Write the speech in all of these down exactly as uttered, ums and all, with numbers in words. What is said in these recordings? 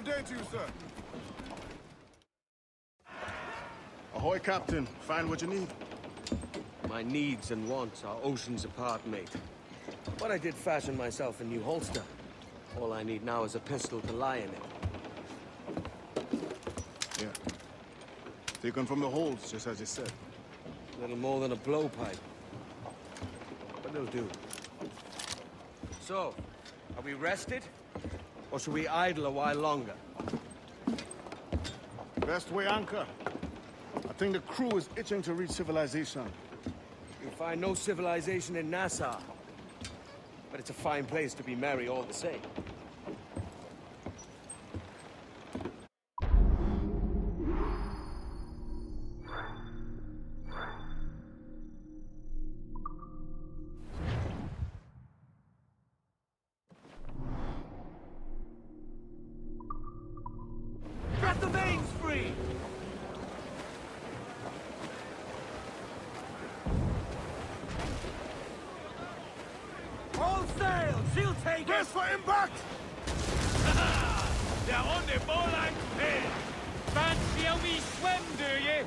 Good day to you, sir. Ahoy, Captain. Find what you need. My needs and wants are oceans apart, mate. But I did fashion myself a new holster. All I need now is a pistol to lie in it. Yeah. Taken from the holds, just as you said. Little more than a blowpipe. But it'll do. So, are we rested? Or should we idle a while longer? Best way anchor. I think the crew is itching to reach civilization. You'll find no civilization in Nassau. But it's a fine place to be merry all the same. Get the mains free! All sail! She'll take Brace it! for impact! They're on the ball and pin! Fancy a wee swim, do you?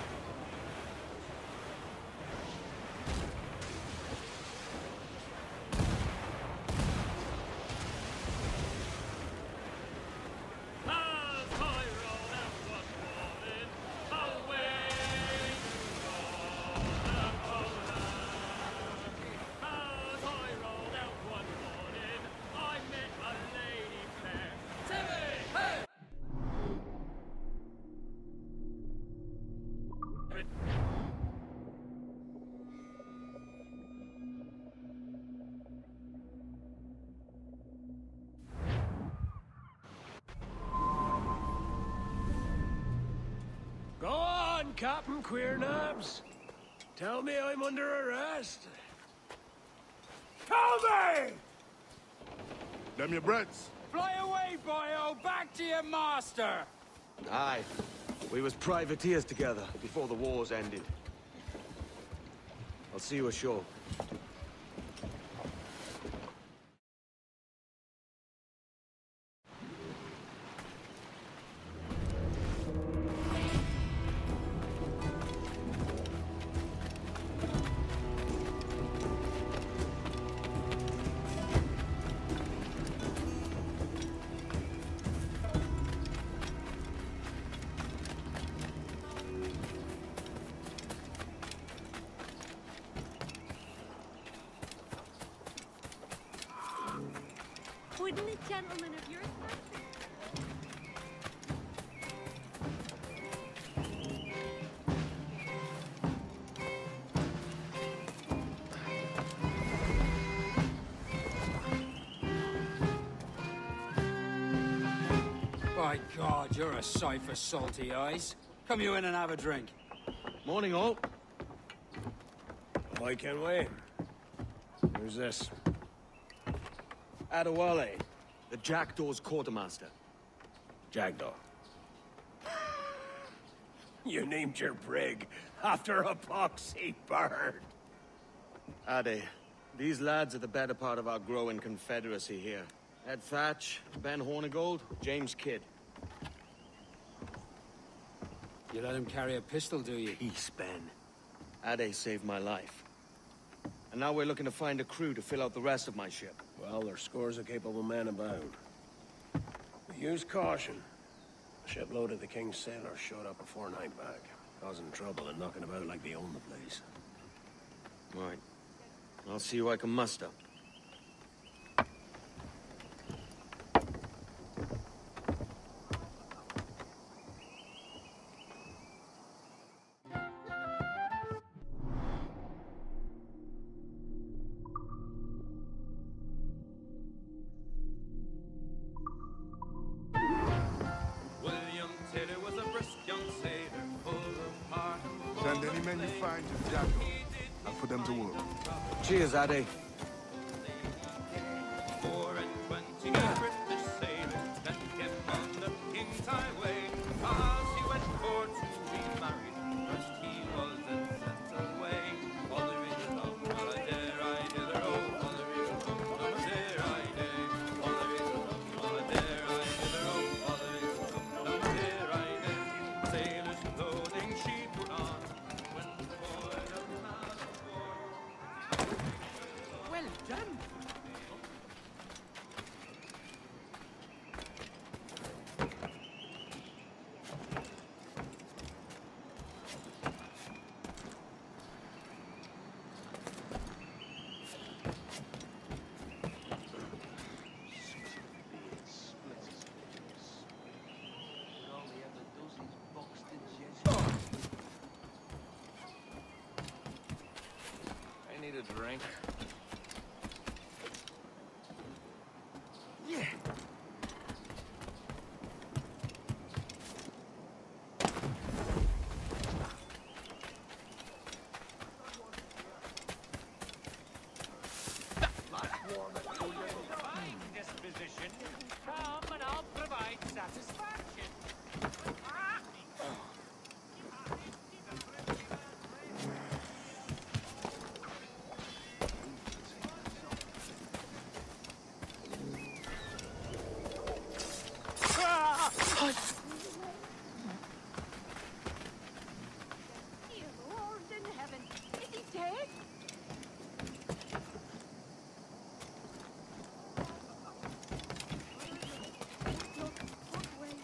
Go on, Captain Queernabs. Tell me I'm under arrest. Tell me! Them your breads. Fly away, boyo! Back to your master! Aye. We was privateers together before the wars ended. I'll see you ashore. Wouldn't a gentleman of your class? By God, you're a sight for salty eyes. Come you in and have a drink. Morning, all. I can wait. Who's this? Adewale, the Jackdaw's quartermaster. Jackdaw. You named your brig after a poxy bird. Ade, these lads are the better part of our growing confederacy here. Ed Thatch, Ben Hornigold, James Kidd. You let him carry a pistol, do you? Peace, Ben. Ade saved my life. And now we're looking to find a crew to fill out the rest of my ship. Well, there's scores of capable men about. But use caution. A shipload of the King's sailors showed up a fortnight back, causing trouble and knocking about like they own the place. Right. I'll see who I can muster. Send any men you find to Jackdaw. I'll put them to work. Cheers, Ade. Four and twenty British sailors that kept on the King's highway. As he went for to be married, first he was and sent away. All the reasons of what I dare I did the road. All the reasons of what I dare I did. All the reasons of what I dare I did the road. All the drink. Yeah. Fine disposition. Come and I'll provide satisfaction. Dear Lord in heaven, is he dead? Look, what way?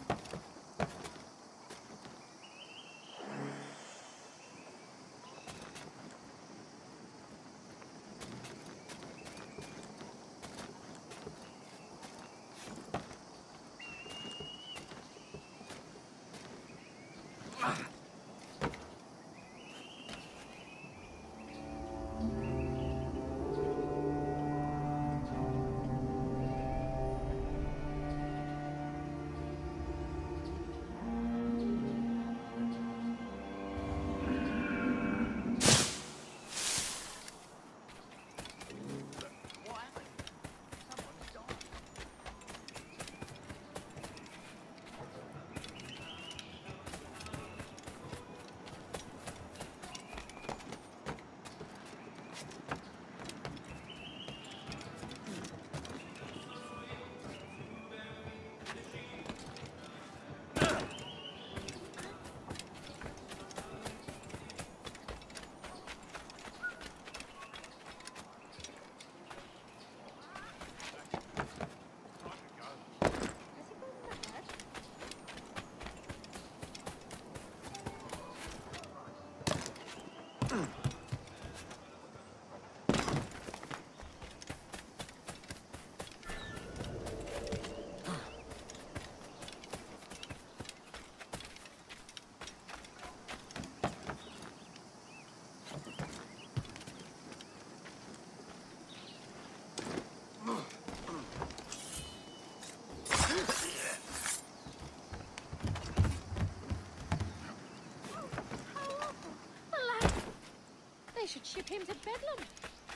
They should ship him to Bedlam.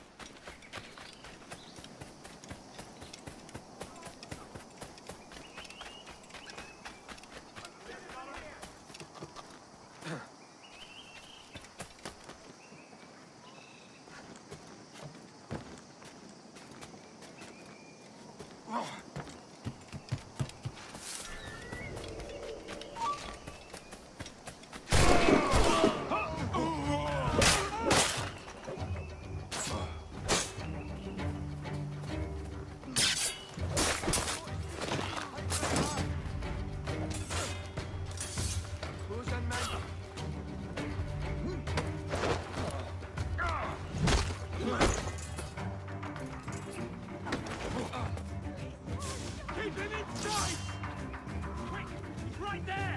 Keep him inside! Quick! He's right there!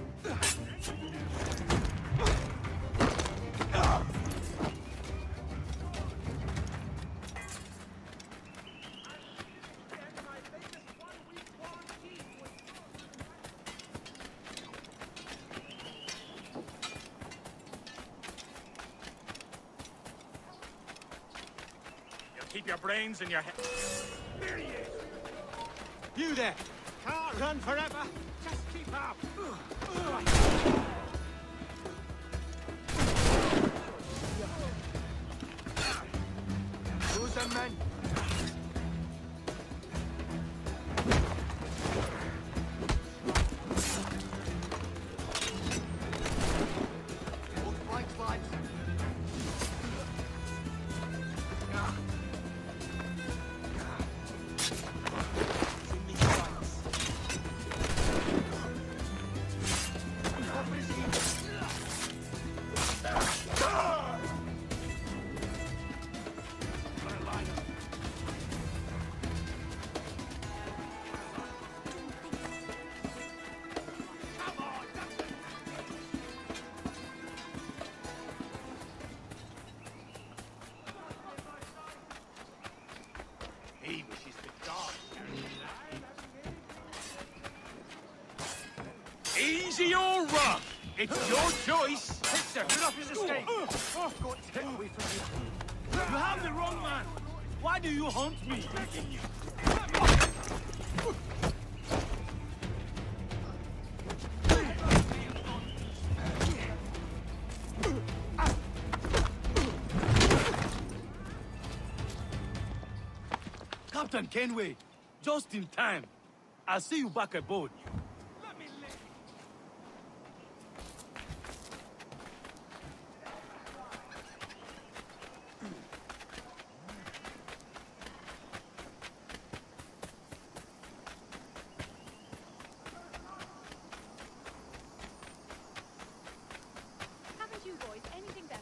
Keep your brains in your head. There he is! You there! Can't run forever! Just keep up! Who's the man? Easy or rough? It's your choice. Victor, get off his escape. Oh, got to get away from you. You have the wrong man. Why do you haunt me? Captain Kenway, just in time. I'll see you back aboard. Haven't you boys anything better?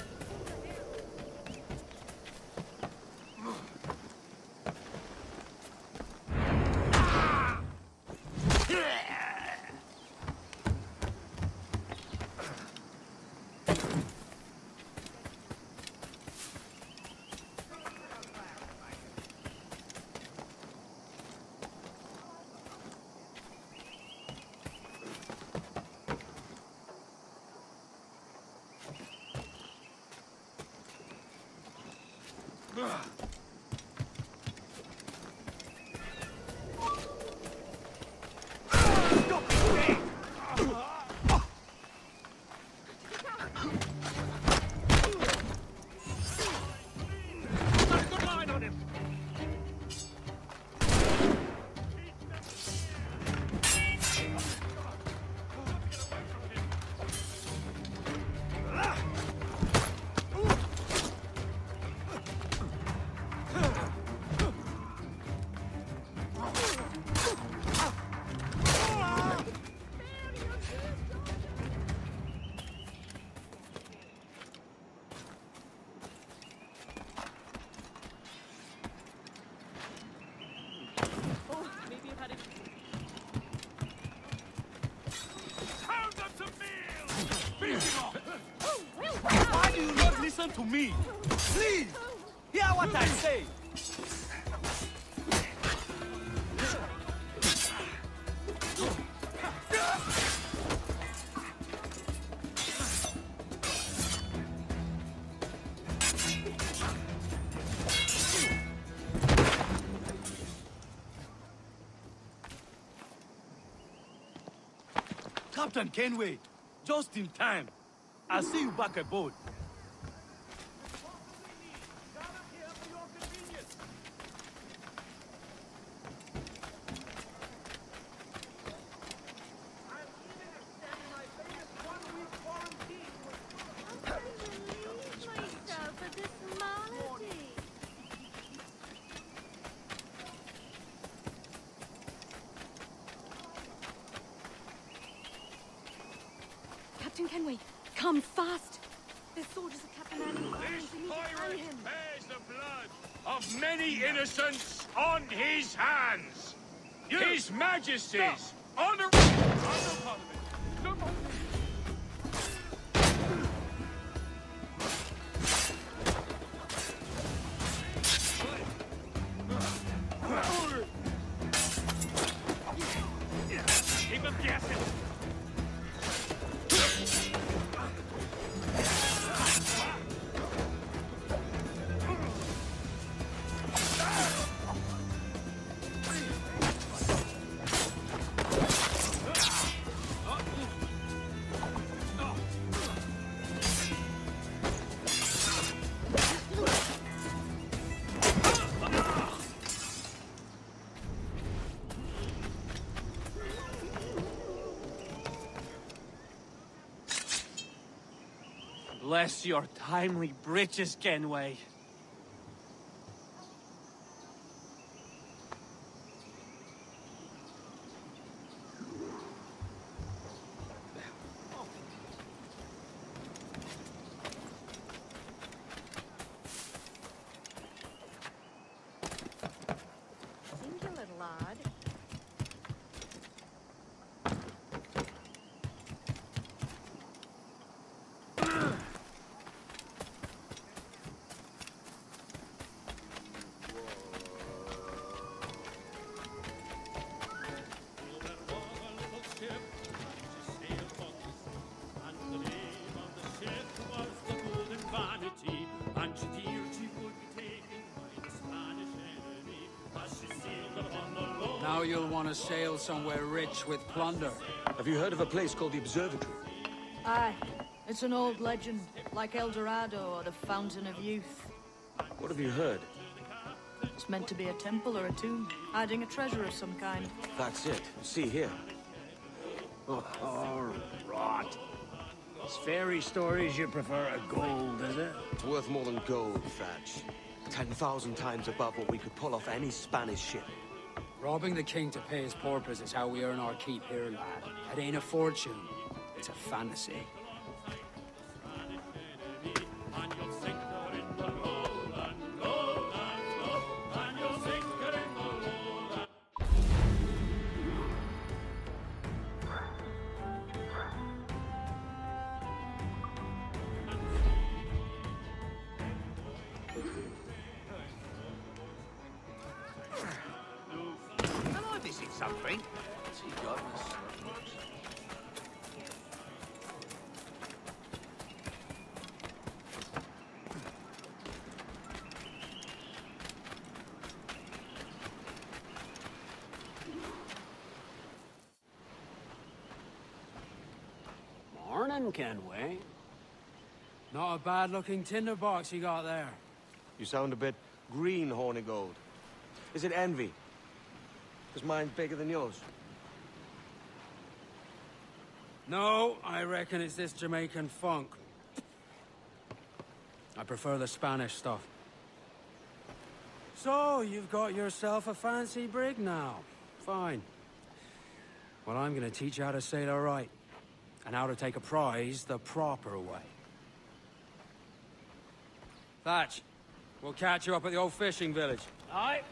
Why do you not listen to me? Please, hear what I say. Captain Kenway, just in time. I'll see you back aboard. Captain Kenway, come fast! The soldiers of Captain Annie. This pirate bears the blood of many innocents on his hands. You. His Majesty's honor. Keep him guessing. Bless your timely breeches, Kenway. Seems a little odd. Now you'll want to sail somewhere rich with plunder. Have you heard of a place called the Observatory? Aye. It's an old legend, like El Dorado or the Fountain of Youth. What have you heard? It's meant to be a temple or a tomb, hiding a treasure of some kind. That's it. See here. Oh, oh, rot. It's fairy stories you prefer to gold, is it? It's worth more than gold, Thatch. Ten thousand times above what we could pull off any Spanish ship. Robbing the king to pay his porpoise is how we earn our keep here, lad. It ain't a fortune. It's a fantasy. Am I missing something? Morning, Kenway. Not a bad-looking tinderbox you got there. You sound a bit green, Hornigold. Is it envy? Because mine's bigger than yours. No, I reckon it's this Jamaican funk. I prefer the Spanish stuff. So, you've got yourself a fancy brig now. Fine. Well, I'm gonna teach you how to sail her right. And how to take a prize the proper way. Thatch, we'll catch you up at the old fishing village. Aye.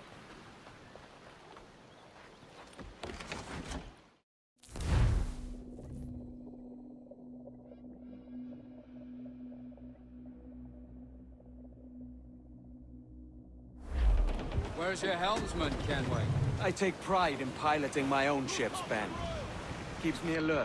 Where's your helmsman, Kenway? I take pride in piloting my own ships, Ben. Keeps me alert.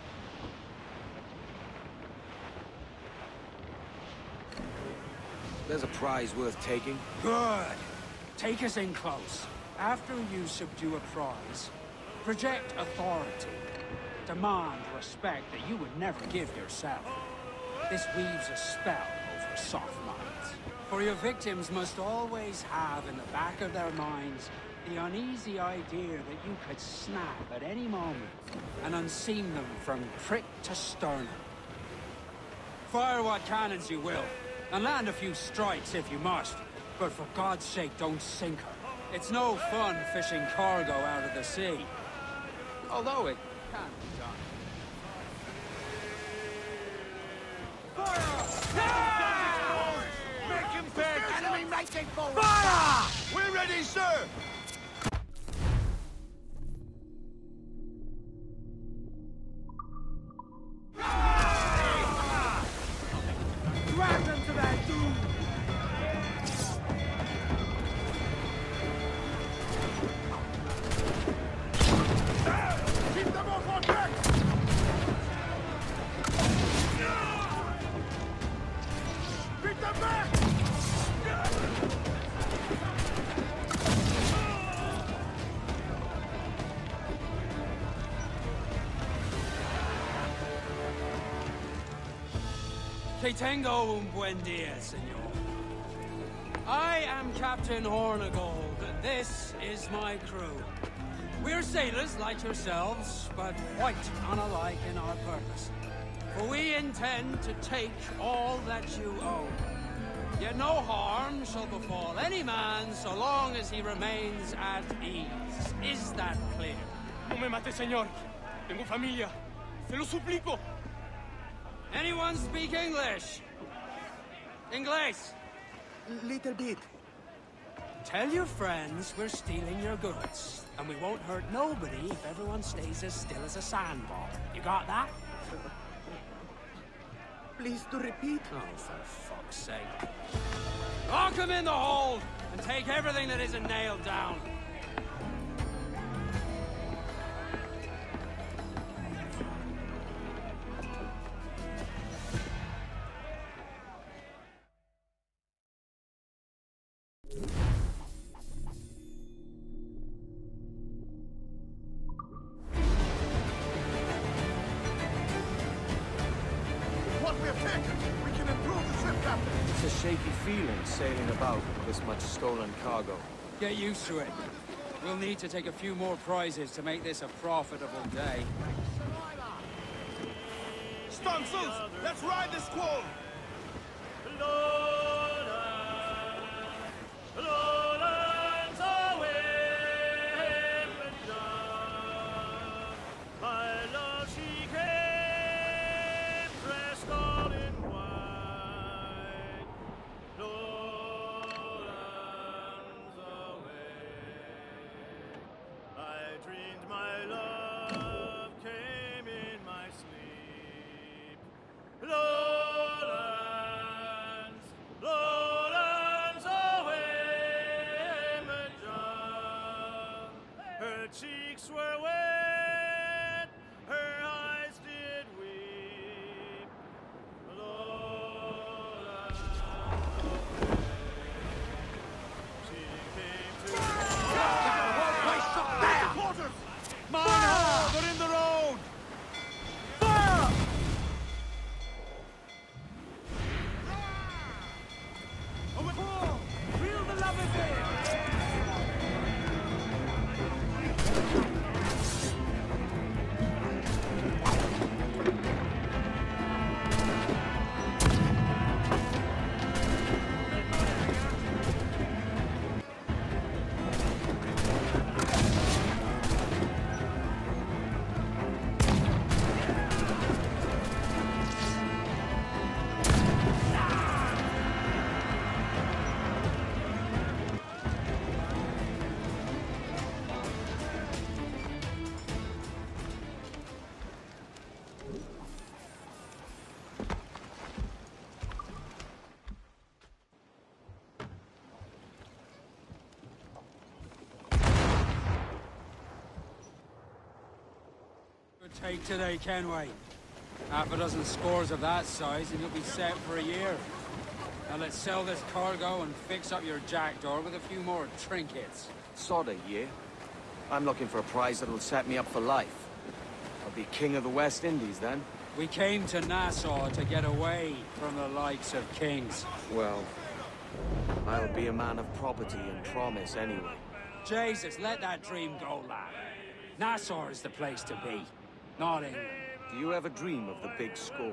There's a prize worth taking. Good. Take us in close. After you subdue a prize, project authority. Demand respect that you would never give yourself. This weaves a spell over soft minds. For your victims must always have in the back of their minds the uneasy idea that you could snap at any moment and unseam them from prick to sternum. Fire what cannons you will, and land a few strikes if you must, but for God's sake don't sink her. It's no fun fishing cargo out of the sea. Although it can be done. Make him beg! Enemy making forward! Fire! We're ready, sir! Drag them to their doom! Keep them off our deck! Beat them back! Que tengo un buen dia, senor. I am Captain Hornigold, and this is my crew. We're sailors like yourselves, but quite unalike in our purpose. For we intend to take all that you own. Yet no harm shall befall any man so long as he remains at ease. Is that clear? No me mate, señor. Tengo familia. Se lo suplico. Anyone speak English? English? Little bit. Tell your friends we're stealing your goods, and we won't hurt nobody if everyone stays as still as a sandbar. You got that? Please to repeat. Oh, for fuck's sake. Lock him in the hold, and take everything that isn't nailed down. shaky feeling sailing about with this much stolen cargo. Get used to it. We'll need to take a few more prizes to make this a profitable day. Stunsails! Let's ride this squall! Her cheeks were wet, her eyes did weep. Lola, she came to Quarters! Man, they're in the road! Reel the lovers in! Take today, Kenway. Half a dozen scores of that size and you'll be set for a year. Now let's sell this cargo and fix up your jackdaw with a few more trinkets. Sort of, yeah. I'm looking for a prize that'll set me up for life. I'll be king of the West Indies then. We came to Nassau to get away from the likes of kings. Well, I'll be a man of property and promise anyway. Jesus, let that dream go, lad. Nassau is the place to be. Not England. Do you ever dream of the big score?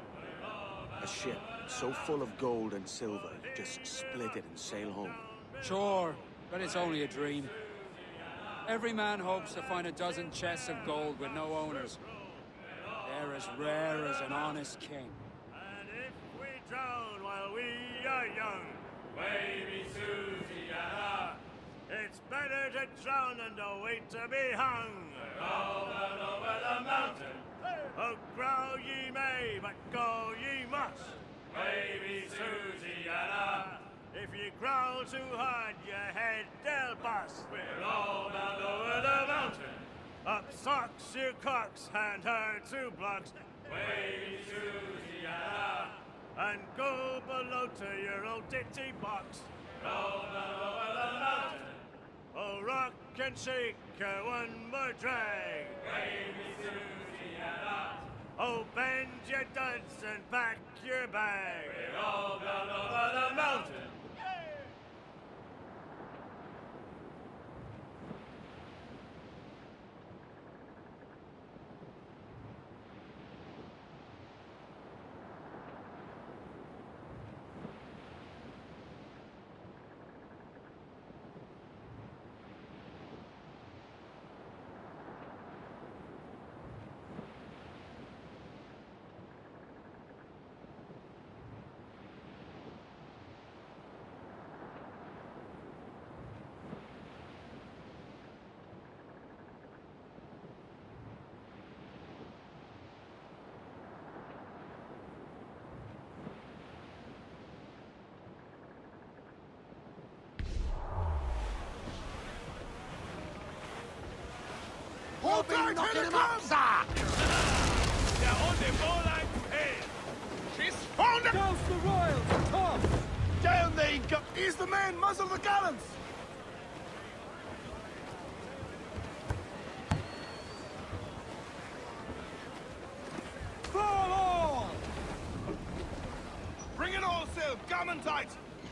A ship so full of gold and silver, you just split it and sail home. Sure, but it's only a dream. Every man hopes to find a dozen chests of gold with no owners. They're as rare as an honest king. And if we drown while we are young, baby Susiana, it's better to drown than to wait to be hung. Over, over the mountain. Oh, growl ye may, but go ye must. Baby Susiana, if you growl too hard, your head they'll bust. We're all bound over the mountain. Up socks, you cocks, and her two blocks. Baby Susiana, and go below to your old ditty box. Roll down over the mountain. Oh, rock and shake her one more drag. Baby Susiana. Oh, bend your duds and pack your bag. We're all bound over the mountain. Hold tight, knocking him up, sir! They're on the bowline head. She's found it! Douse the royals, Tom! Down they go! Ease the men, muzzle the gallants! Fall all! Bring it all, sail! Jam and tight!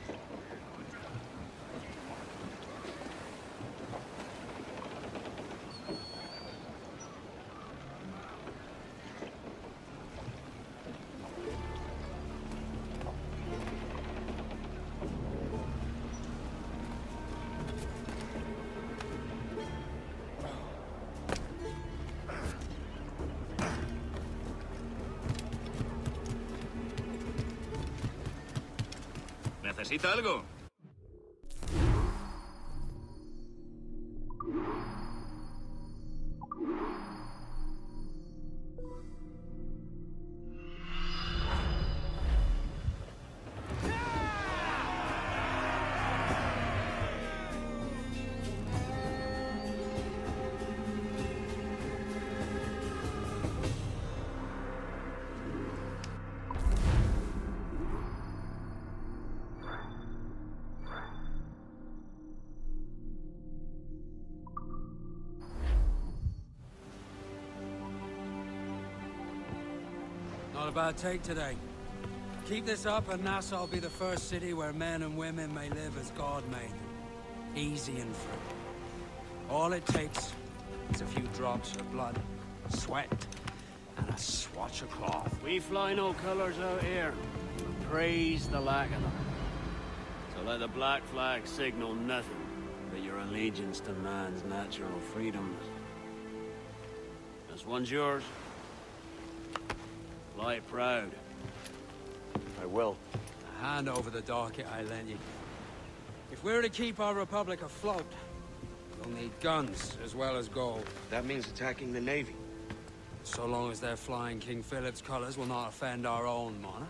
¿Necesita algo? Not a bad take today. Keep this up and Nassau will be the first city where men and women may live as God made them. Easy and free. All it takes is a few drops of blood, sweat, and a swatch of cloth. We fly no colours out here. Praise the lack of them. So let the black flag signal nothing but your allegiance to man's natural freedoms. This one's yours. Fly it proud. I will. Hand over the docket I lent you. If we're to keep our republic afloat, we'll need guns as well as gold. That means attacking the Navy. So long as they're flying King Philip's colors will not offend our own monarch.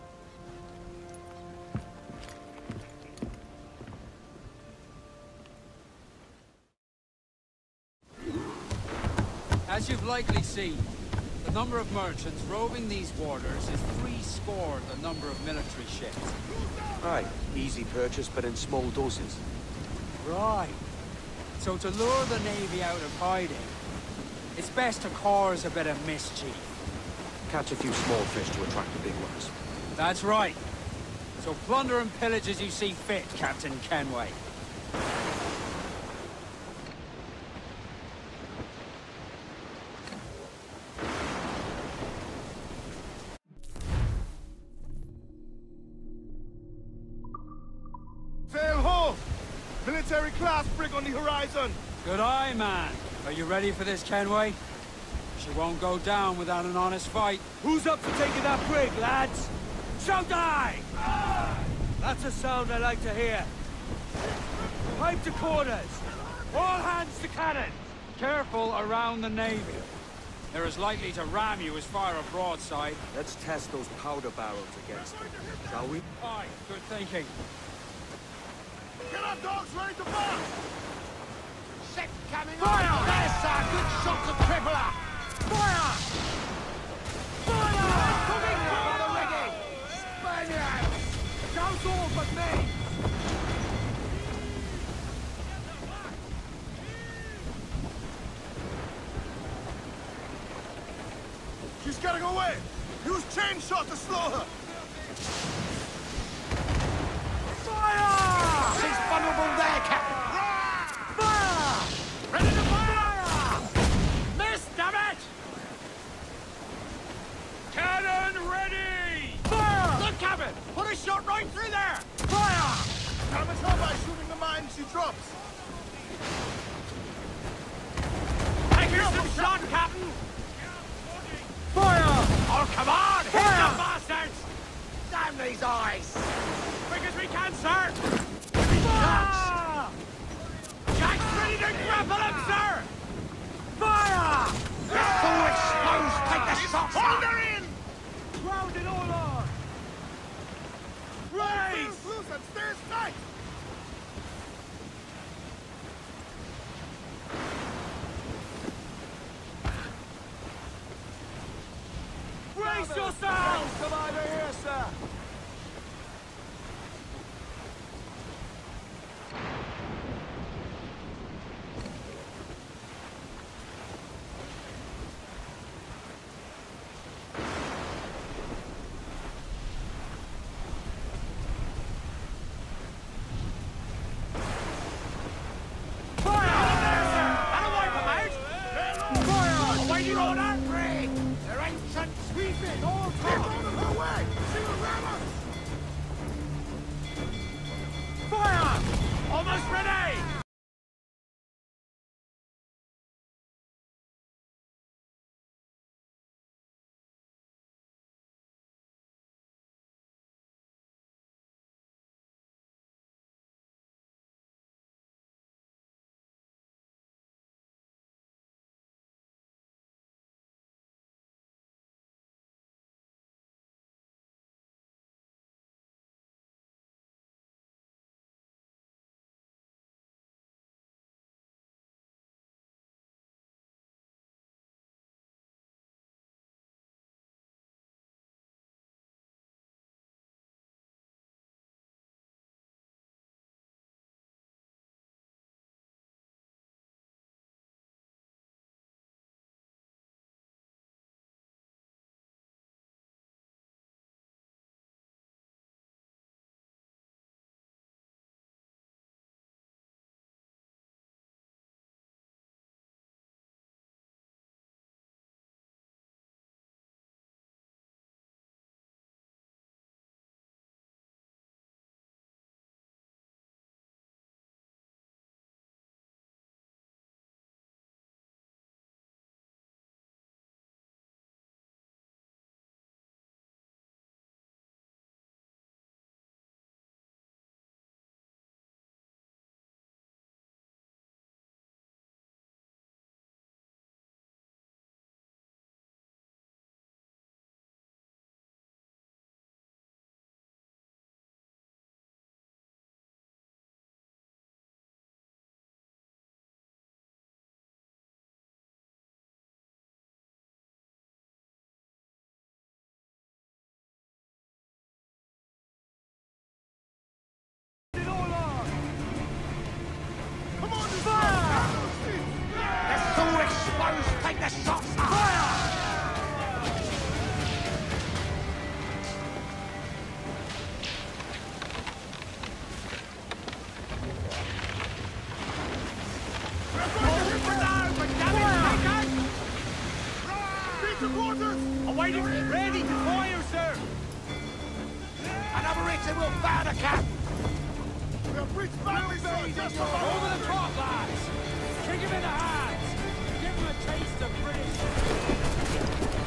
As you've likely seen, the number of merchants roving these waters is three score the number of military ships. Aye, easy purchase, but in small doses. Right. So to lure the Navy out of hiding, it's best to cause a bit of mischief. Catch a few small fish to attract the big ones. That's right. So plunder and pillage as you see fit, Captain Kenway. Sail ho! Military class brig on the horizon! Good eye, man. Are you ready for this, Kenway? She won't go down without an honest fight. Who's up for taking that brig, lads? So die! That's a sound I like to hear. Pipe to quarters! All hands to cannon! Careful around the Navy. They're as likely to ram you as fire a broadside. Let's test those powder barrels against them, shall we? Aye, good thinking. Get our dogs ready to fire! Ship coming Fire! on! There's a good shot to cripple her! Fire! Fire! Coming from the rigging! Spaniards! Shouts all but me! She's getting away! Use chain shot to slow her! Fire! She's vulnerable there, Captain! Fire! Ready to fire! Miss, damn it! Cannon ready! Fire! Good, Captain! Put a shot right through there! Fire! Damage her by shooting the mine she drops. Take her some shot, Captain! Fire! Oh, come on! Hit Fire! the bastards! Damn these eyes! Quick as we can, sir! Fire! Jack's ready to grapple him, sir! Fire! Full exposed! Take the shots! Hold her in! Ground it all on! Raise! Loose and stairs tight! Brace yourselves! Come over here, sir! suppose take the shots. Fire! Awaiting, ready to fire, sir! Another hit and we'll fire the cap! We'll breach battery, sir! Just Over the top, lads! Kick him in the hands! Give him a taste of British...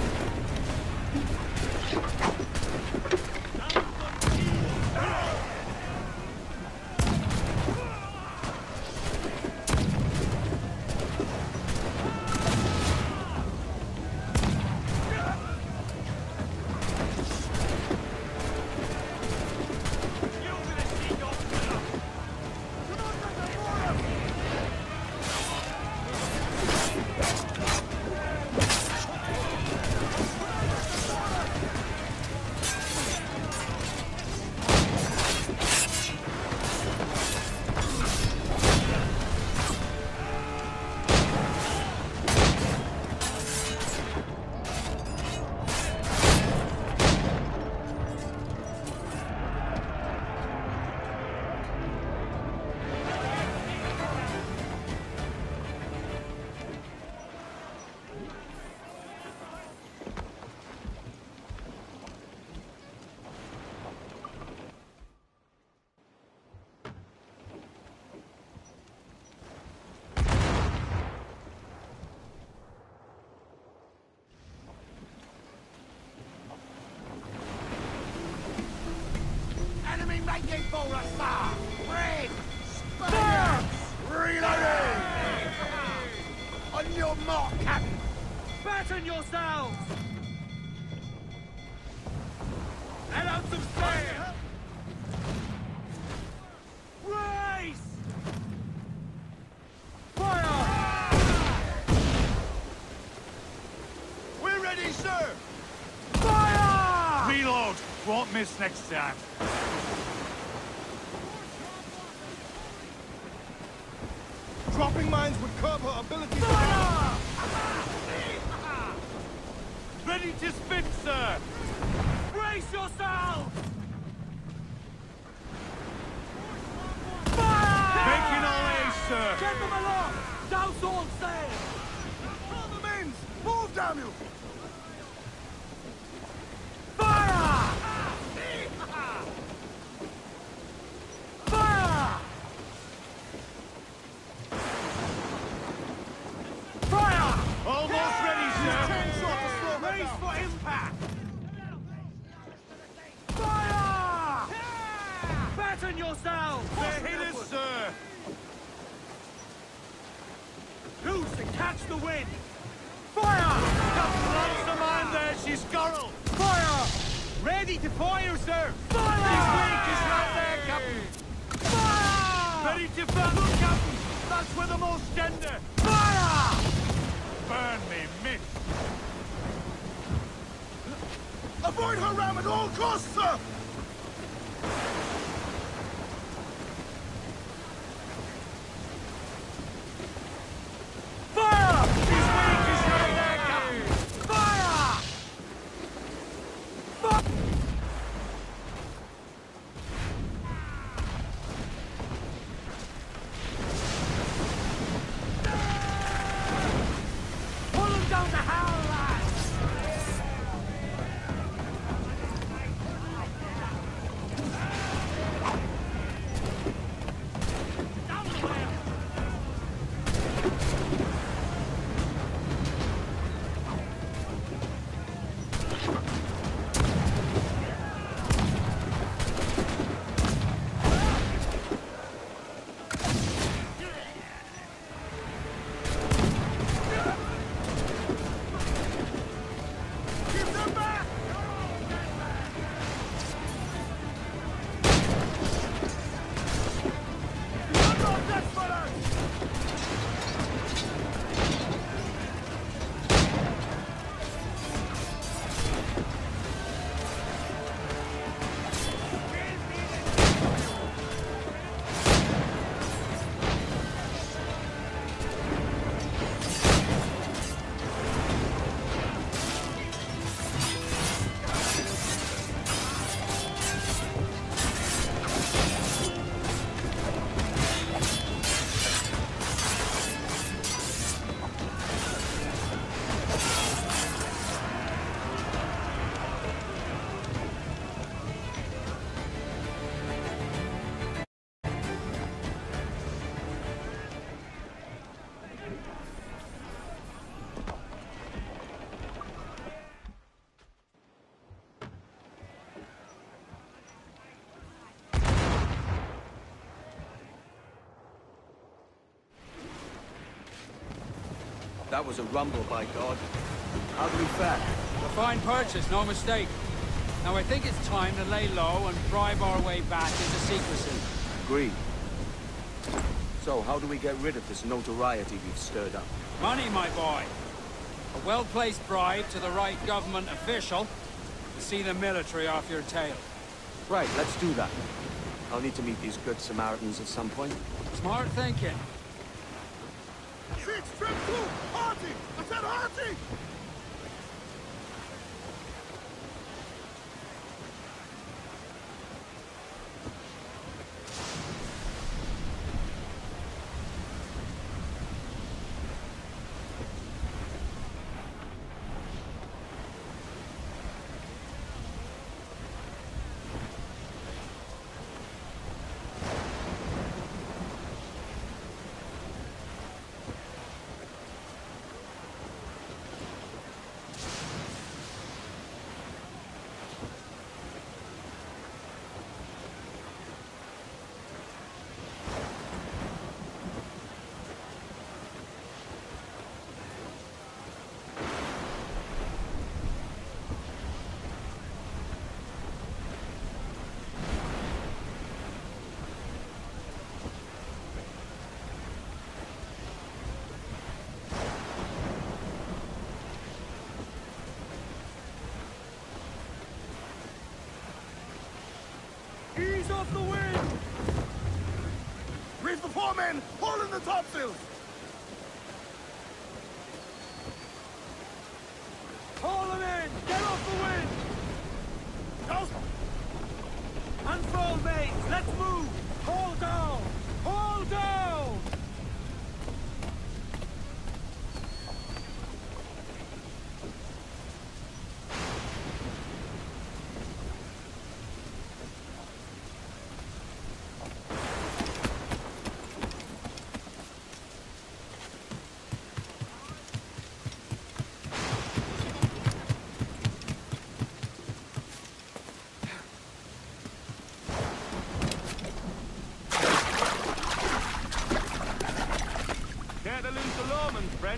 Enemy making for us, sir! Red! Spurs! Reloading! On your mark, Captain! Batten yourselves! Let out some sail! Race! Fire! We're ready, sir! Fire! Reload! Won't miss next time. Dropping mines would curb her ability to... Fire! Ready to spin, sir! Brace yourselves! Fire! Making all haste, sir! Get them along! Douse all sail! Throw the mains! Move, damn you! Fire! Fire! Fire! Almost ready, sir! Ten shot to slow her Race down. for impact! Fire! Batten yourselves! They're hit us, sir! Loose and catch the wind! Fire! Lost the man there, she's squirrel! Fire! Ready to fire, sir! Fire! His wake is right there, Captain! Fire! Ready to burn, look, Captain! That's where the most tender! Fire! Burn me, miss! Avoid her ram at all costs, sir! Fire! His wake is right there, Captain! Fire! Fire! Pull him down the howl, lads! That was a rumble, by God. How do we fare? A fine purchase, no mistake. Now I think it's time to lay low and bribe our way back into secrecy. Agreed. So, how do we get rid of this notoriety we've stirred up? Money, my boy. A well-placed bribe to the right government official to see the military off your tail. Right, let's do that. I'll need to meet these good Samaritans at some point. Smart thinking. Six, trip two! Harty! I said Harty! Ease off the wind! Reef the foremen! Haul in the topsails! Haul them in! Get off the wind! Go! Unfurl mates! Let's move! Haul down! Haul down! Care to lose the lawman, friend?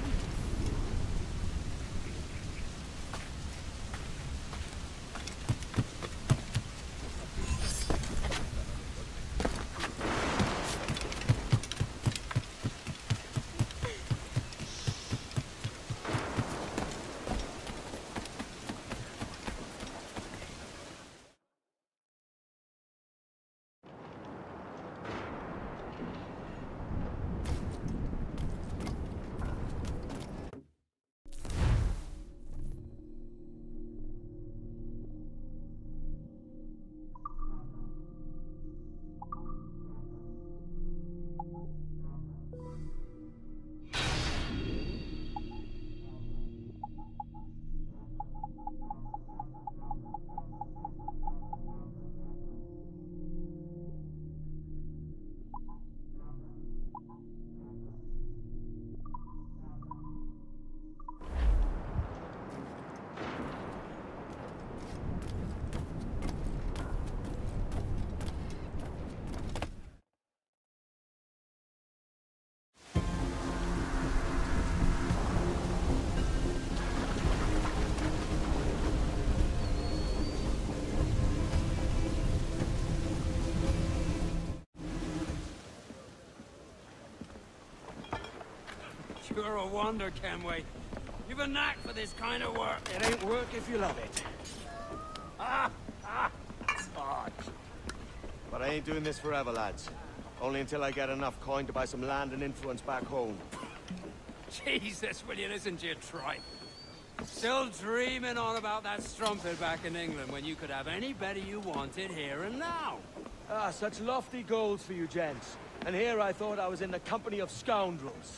You're a wonder, Kenway. You've a knack for this kind of work. It ain't work if you love it. Ah! Ah! Fudge. But I ain't doing this forever, lads. Only until I get enough coin to buy some land and influence back home. Jesus, will you listen to your tripe? Still dreaming on about that strumpet back in England when you could have any better you wanted here and now. Ah, such lofty goals for you gents. And here I thought I was in the company of scoundrels.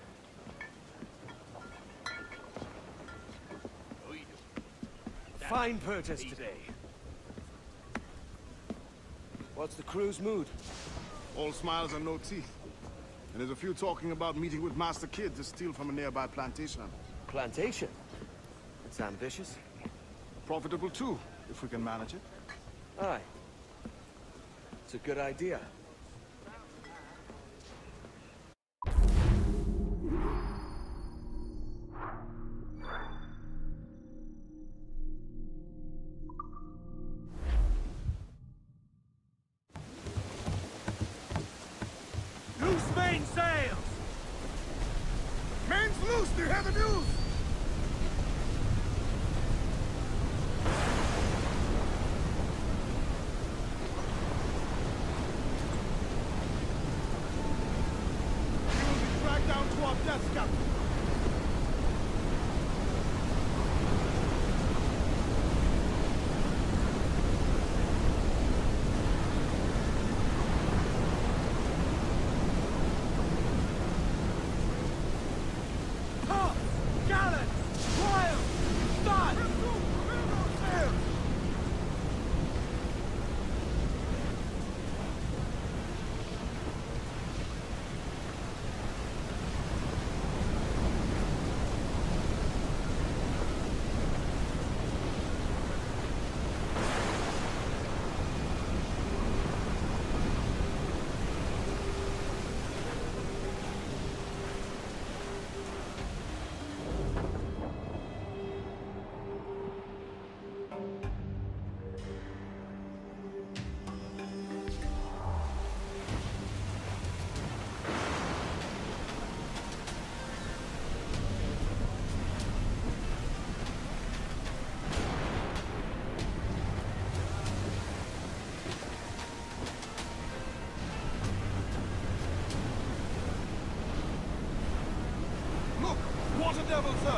Fine purchase today. What's the crew's mood? All smiles and no teeth. And there's a few talking about meeting with Master Kid to steal from a nearby plantation. Plantation? It's ambitious. Profitable too, if we can manage it. Aye. It's a good idea. you hear the news? You will be dragged down to our death, Captain. What a devil, sir!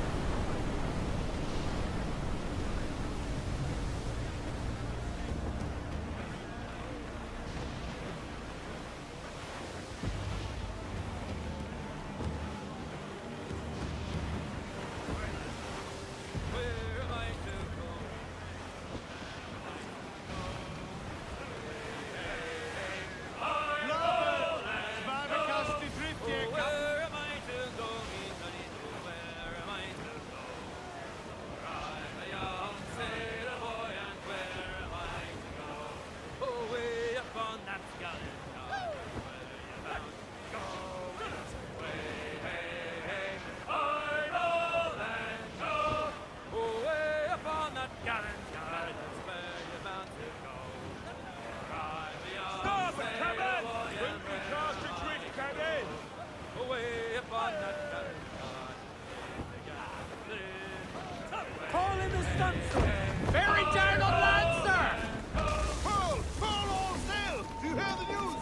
Bearing down on land, sir! Pull! Pull all sail! Do you hear the news?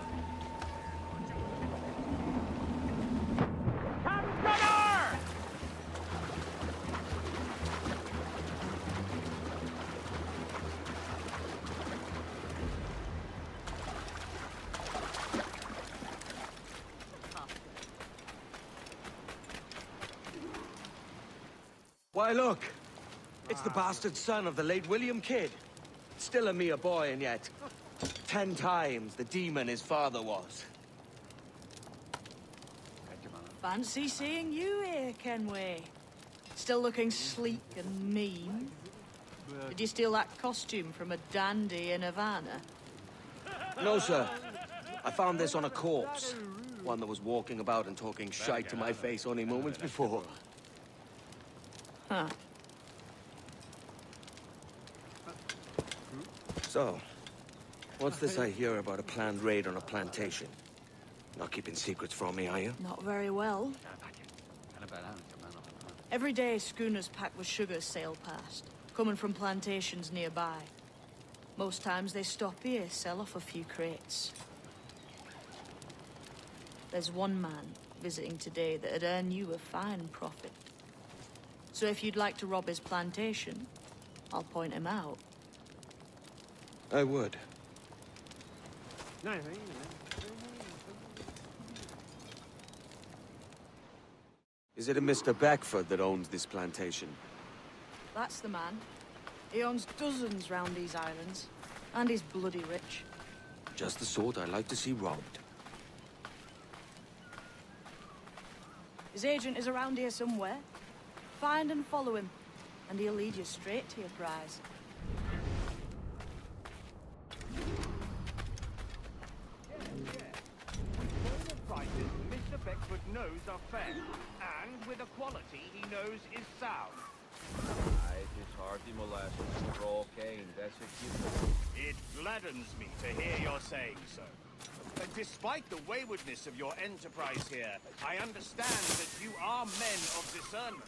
Come, gunner! Why, look! It's the bastard son of the late William Kidd. Still a mere boy, and yet ten times the demon his father was. Fancy seeing you here, Kenway. Still looking sleek and mean. Did you steal that costume from a dandy in Havana? No, sir. I found this on a corpse. One that was walking about and talking shite to my face only moments before. Huh. So, what's this I hear about a planned raid on a plantation? Not keeping secrets from me, are you? Not very well. Every day, schooners packed with sugar sail past, coming from plantations nearby. Most times they stop here, sell off a few crates. There's one man visiting today that'd earn you a fine profit. So if you'd like to rob his plantation, I'll point him out. I would. Is it a Mister Beckford that owns this plantation? That's the man. He owns dozens round these islands, and he's bloody rich. Just the sort I like to see robbed. His agent is around here somewhere. Find and follow him, and he'll lead you straight to your prize. Prices Mister Beckford knows are fair, and with a quality he knows is sound. Ah, it is hardly molasses, raw cane, that's a given. It gladdens me to hear you're saying so. But despite the waywardness of your enterprise here, I understand that you are men discernment.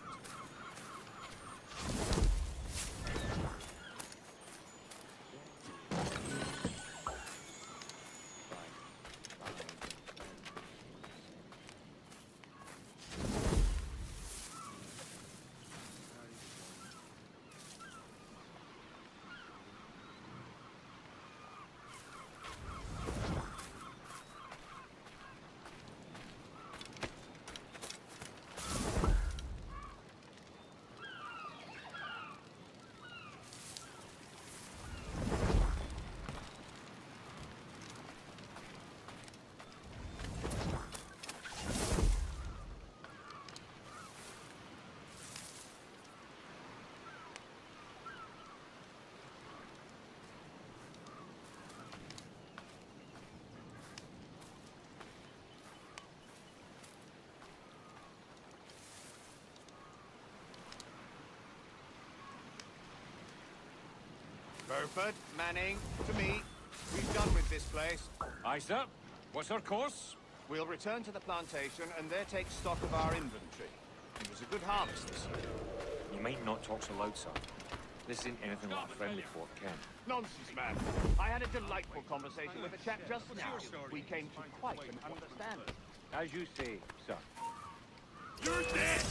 Burford, Manning, to me. We've done with this place. Aye, sir. What's our course? We'll return to the plantation and there take stock of our inventory. It was a good harvest this year. You might not talk so loud, sir. This isn't anything like a friendly Fort Ken. Nonsense, man. I had a delightful conversation with a chap just now. We came to quite an understanding. As you say, sir. You're dead!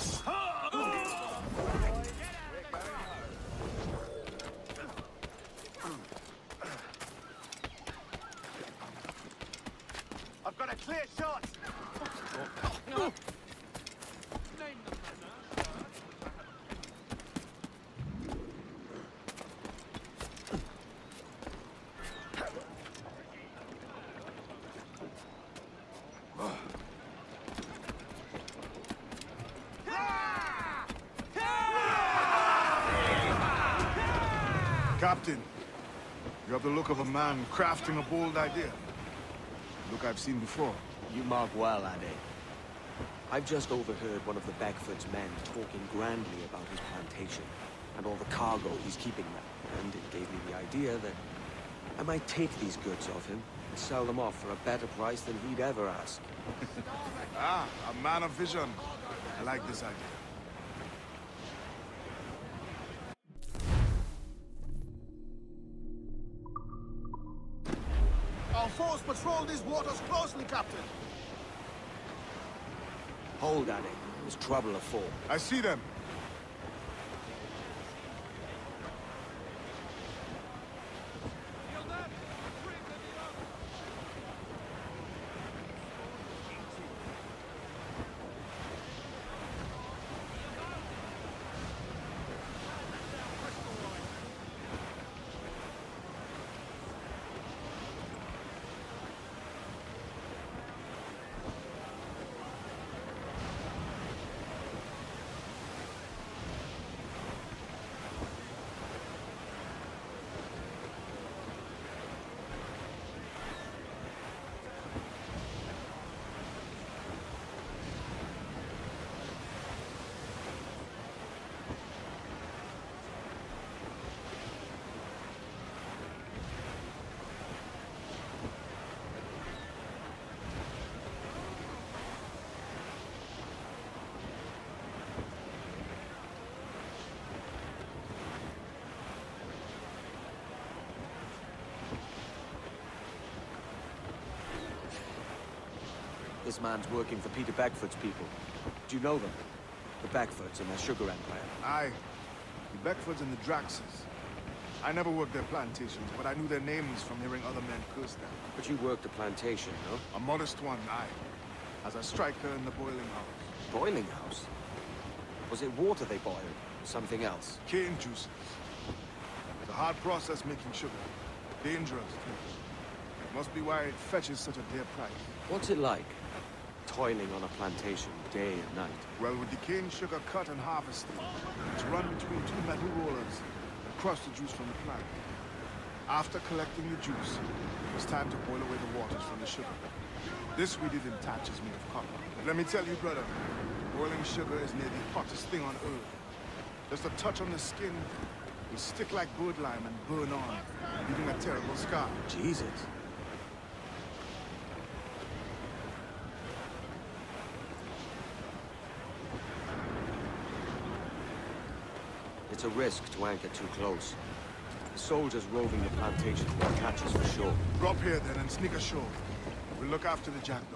I've got a clear shot! No. Captain, you have the look of a man crafting a bold idea. Look I've seen before. You mark well, Ade. I've just overheard one of the Beckford's men talking grandly about his plantation and all the cargo he's keeping there, and it gave me the idea that I might take these goods off him and sell them off for a better price than he'd ever ask. Ah, a man of vision. I like this idea. Our force patrol these waters closely, Captain. Hold, Ade. There's trouble afoot. I see them. This man's working for Peter Beckford's people. Do you know them? The Beckfords and their sugar empire. Aye. The Beckfords and the Draxes. I never worked their plantations, but I knew their names from hearing other men curse them. But you worked a plantation, no? A modest one, aye. As a striker in the boiling house. Boiling house? Was it water they boiled? Or something else? Cane juices. It's a hard process making sugar. Dangerous, too. Must be why it fetches such a dear price. What's it like? Toiling on a plantation day and night. Well, with the cane sugar cut and harvested, it's run between two metal rollers that crush the juice from the plant. After collecting the juice, it's time to boil away the waters from the sugar. This we did in thatches made of copper. But let me tell you, brother, boiling sugar is near the hottest thing on earth. Just a touch on the skin will stick like bird lime and burn on, leaving a terrible scar. Jesus. It's a risk to anchor too close. The soldiers roving the plantation will catch us for sure. Drop here then and sneak ashore. We'll look after the jackdaw.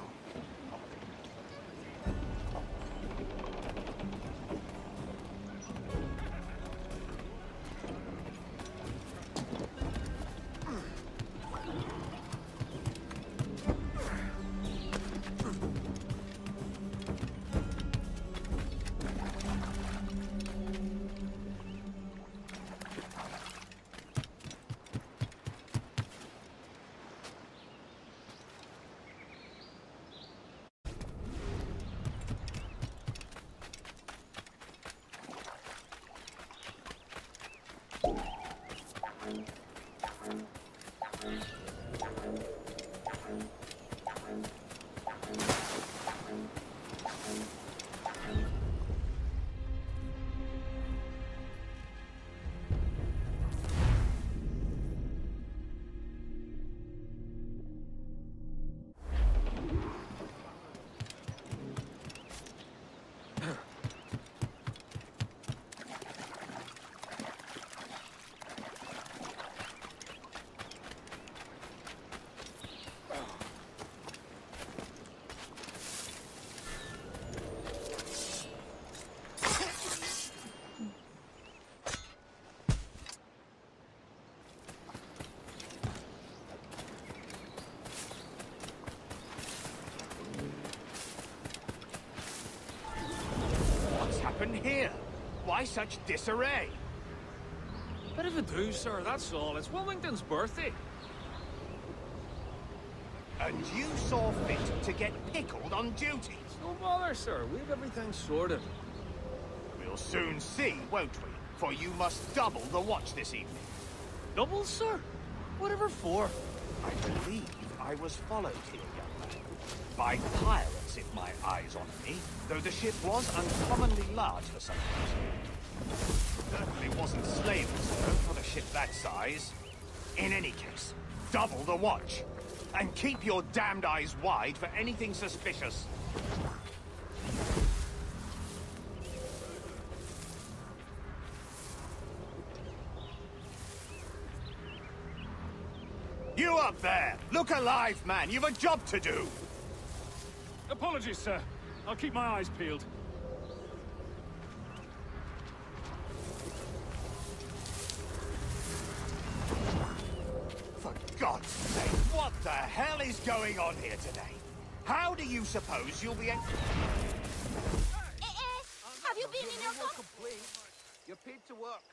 Here? Why such disarray? Bit of a do, sir, that's all. It's Wilmington's birthday. And you saw fit to get pickled on duty? No bother, sir. We've everything sorted. We'll soon see, won't we? For you must double the watch this evening. Double, sir? Whatever for? I believe I was followed here, young man. By pirates, if my eyes honour me, though the ship was uncommonly large for such a certainly wasn't slavers, though, for a ship that size. In any case, double the watch. And keep your damned eyes wide for anything suspicious. You up there! Look alive, man! You've a job to do! Apologies, sir. I'll keep my eyes peeled. For God's sake, what the hell is going on here today? How do you suppose you'll be... Eh, eh. Have you been in your com- You're paid to work.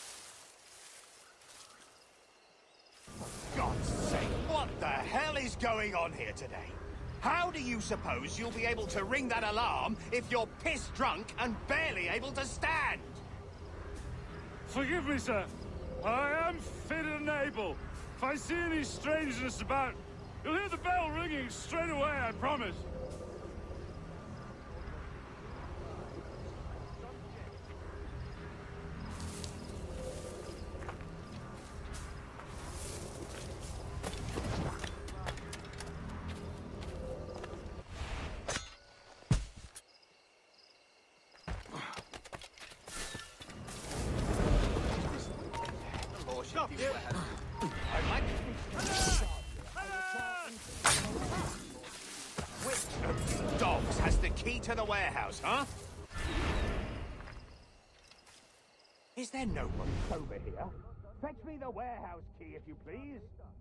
For God's sake, what the hell is going on here today? How do you suppose you'll be able to ring that alarm if you're piss drunk and barely able to stand? Forgive me, sir. I am fit and able. If I see any strangeness about, you'll hear the bell ringing straight away, I promise. Which of you dogs has the key to the warehouse, huh? Is there no one over here? Fetch me the warehouse key, if you please.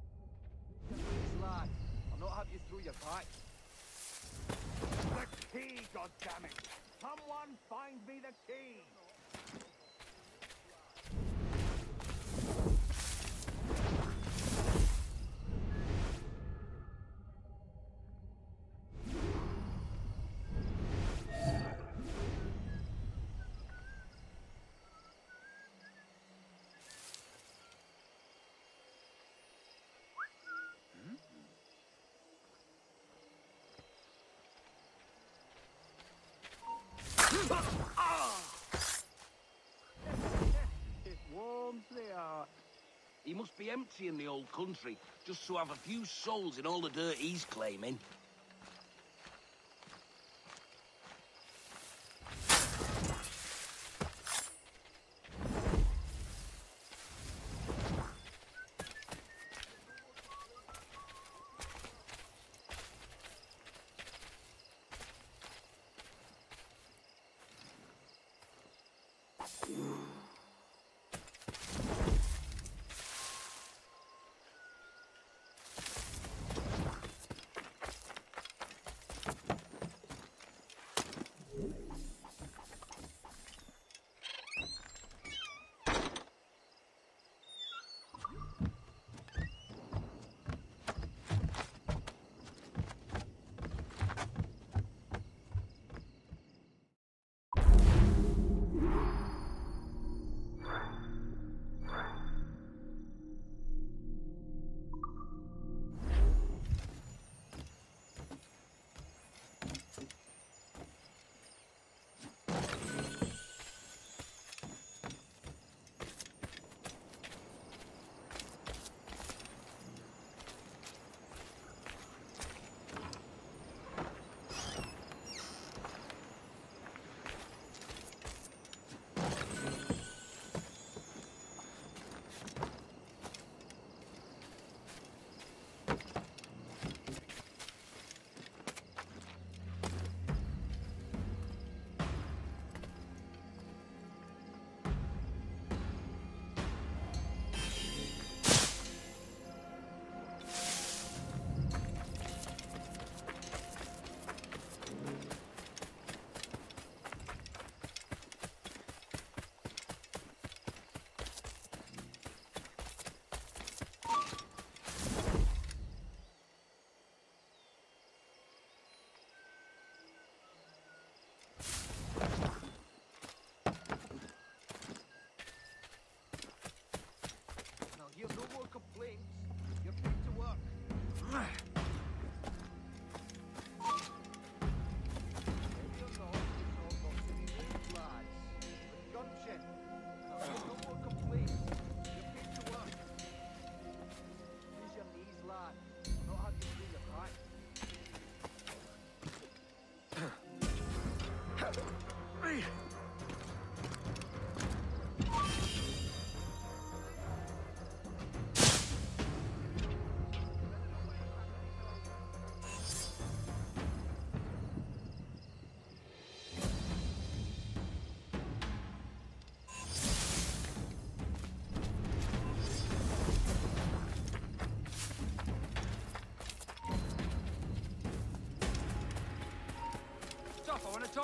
Lad, I'm not having you through your back. The key, goddammit! Someone find me the key! It warms the heart. He must be empty in the old country, just to have a few souls in all the dirt he's claiming.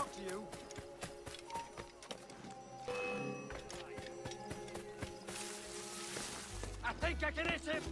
talk to you. I think I can hit him!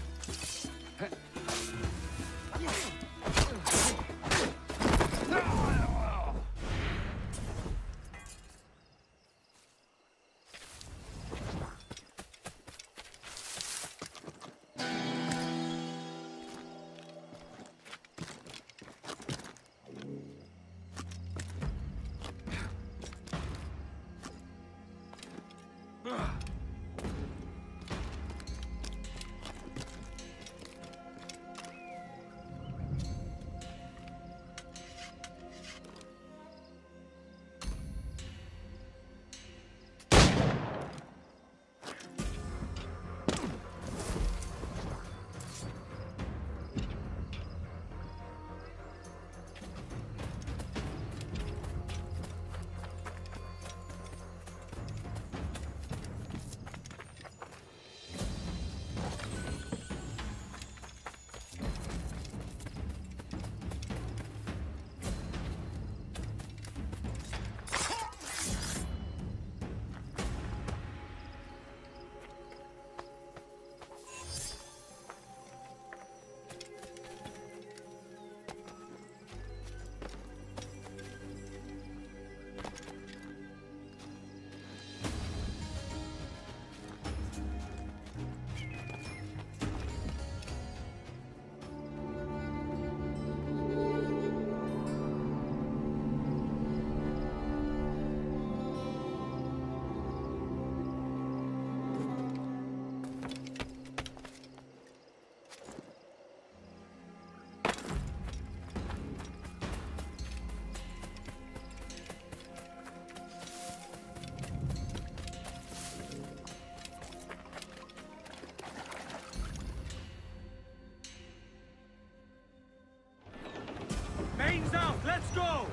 Mains out, let's go!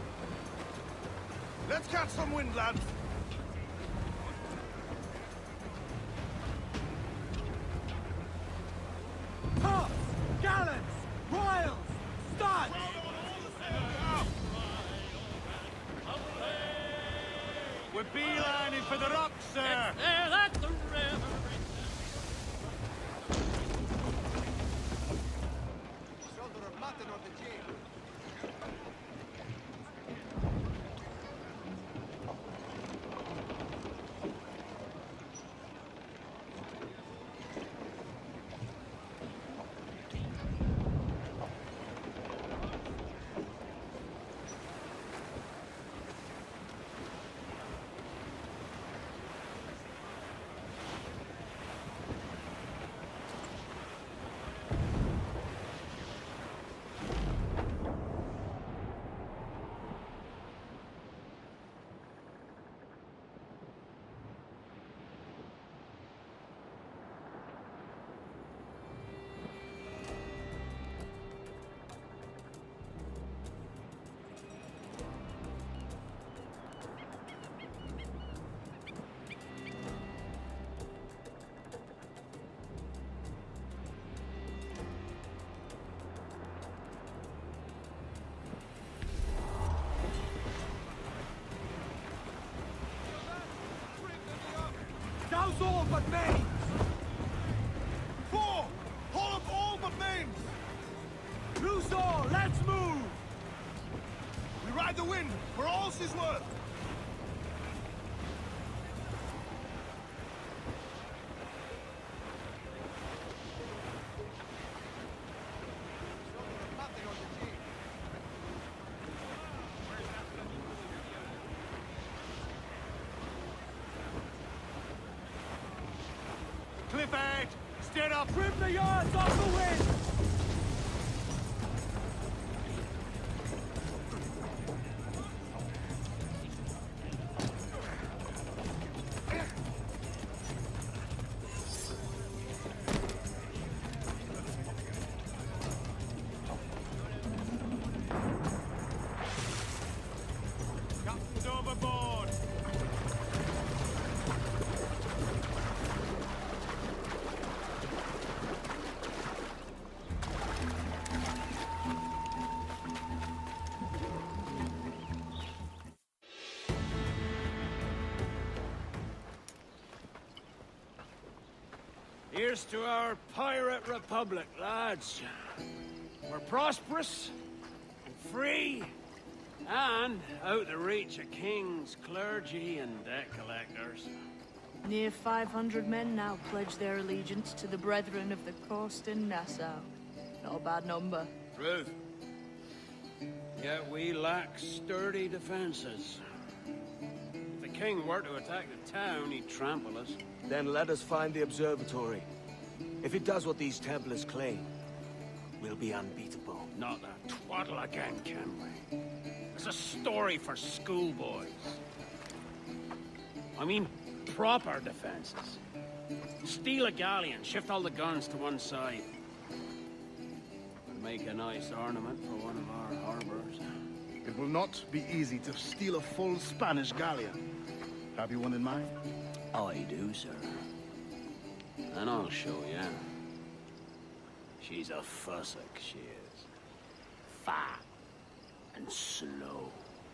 Let's catch some wind, lads. Tops! Gallants! Royals! Studs! We're beelining for the rocks, sir! There at the river. Douse all but mains! Four! Haul up all but mains! Loose all, let's move! We ride the wind for all she's worth! Clifford! Steer up! Trim the yards off the wind! Captain's overboard! Here's to our pirate republic, lads. We're prosperous, and free, and out of reach of kings, clergy, and debt collectors. Near five hundred men now pledge their allegiance to the Brethren of the Coast in Nassau. Not a bad number. Truth. Yet we lack sturdy defenses. If the king were to attack the town, he'd trample us. Then let us find the observatory. If it does what these Templars claim, we'll be unbeatable. Not that twaddle again, can we? It's a story for schoolboys. I mean, proper defenses. Steal a galleon, shift all the guns to one side. And make a nice ornament for one of our harbors. It will not be easy to steal a full Spanish galleon. Have you one in mind? I do, sir. And I'll show you. She's a fussock, she is. Fat and slow.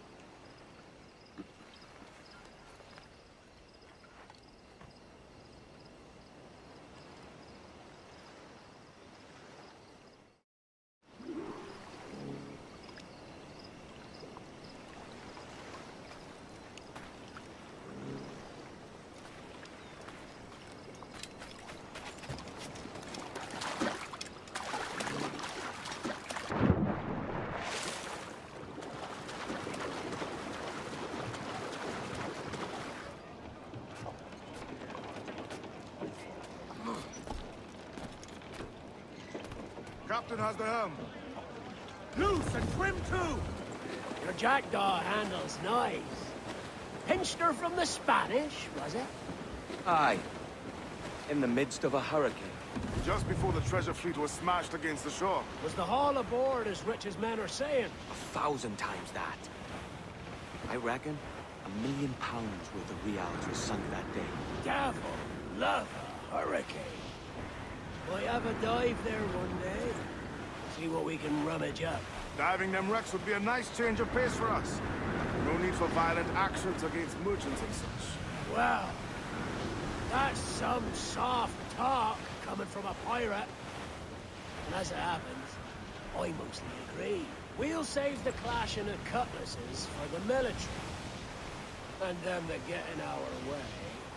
Captain has the helm. Loose and trim too! Your jackdaw handle's nice. Pinched her from the Spanish, was it? Aye. In the midst of a hurricane. Just before the treasure fleet was smashed against the shore. Was the haul aboard as rich as men are saying? A thousand times that. I reckon a million pounds worth of reals was sunk that day. Devil love a hurricane. Might have a dive there one day. See what we can rummage up. Diving them wrecks would be a nice change of pace for us. No need for violent actions against merchants and such. Well, that's some soft talk coming from a pirate. And as it happens, I mostly agree. We'll save the clashing of cutlasses for the military. And them that get in our way.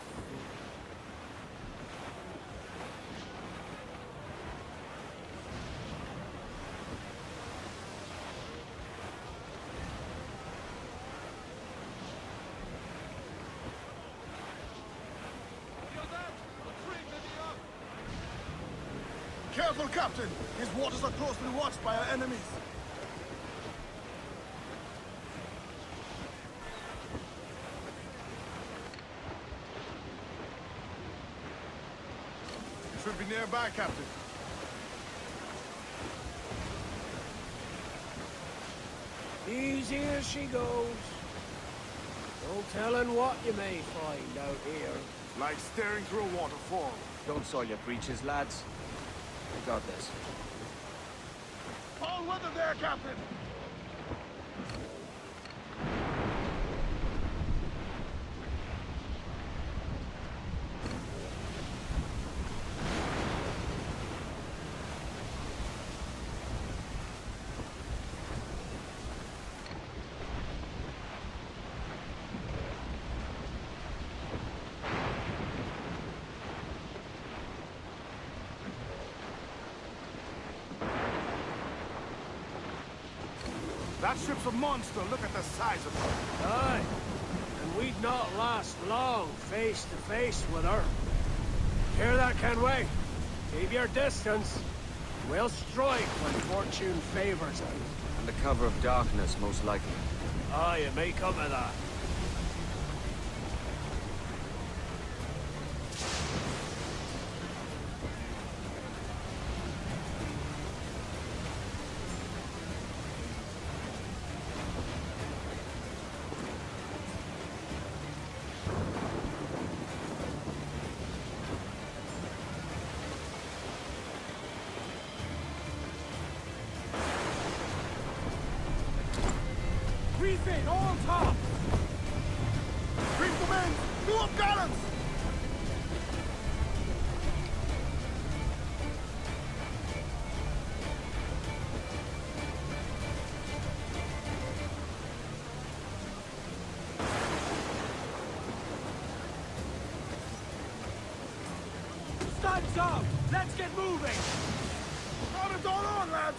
Careful, Captain! These waters are closely watched by our enemies. You should be nearby, Captain. Easy as she goes. No telling what you may find out here. Like staring through a waterfall. Don't soil your breeches, lads. We got this. All weather there, Captain! That ship's a monster. Look at the size of her. Aye. And we'd not last long face to face with her. Hear that, Kenway? Keep your distance. We'll strike when fortune favors us. Under cover of darkness, most likely. Aye, it may come to that. Refit, all top! Reef the men! Two up gallants! Sun's up! Let's get moving! Got it all on, lads!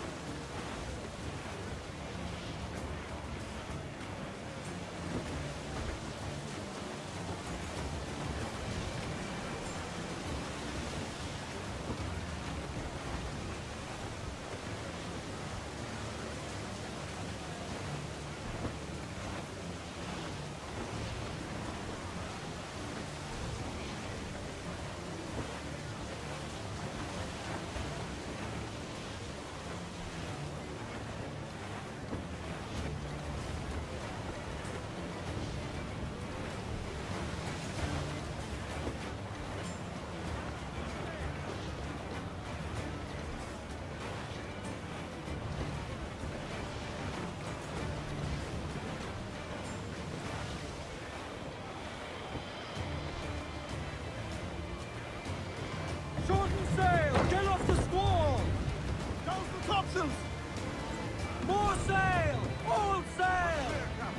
Shorten sail! Get off the squall! Down the topsails! More sail! All sail!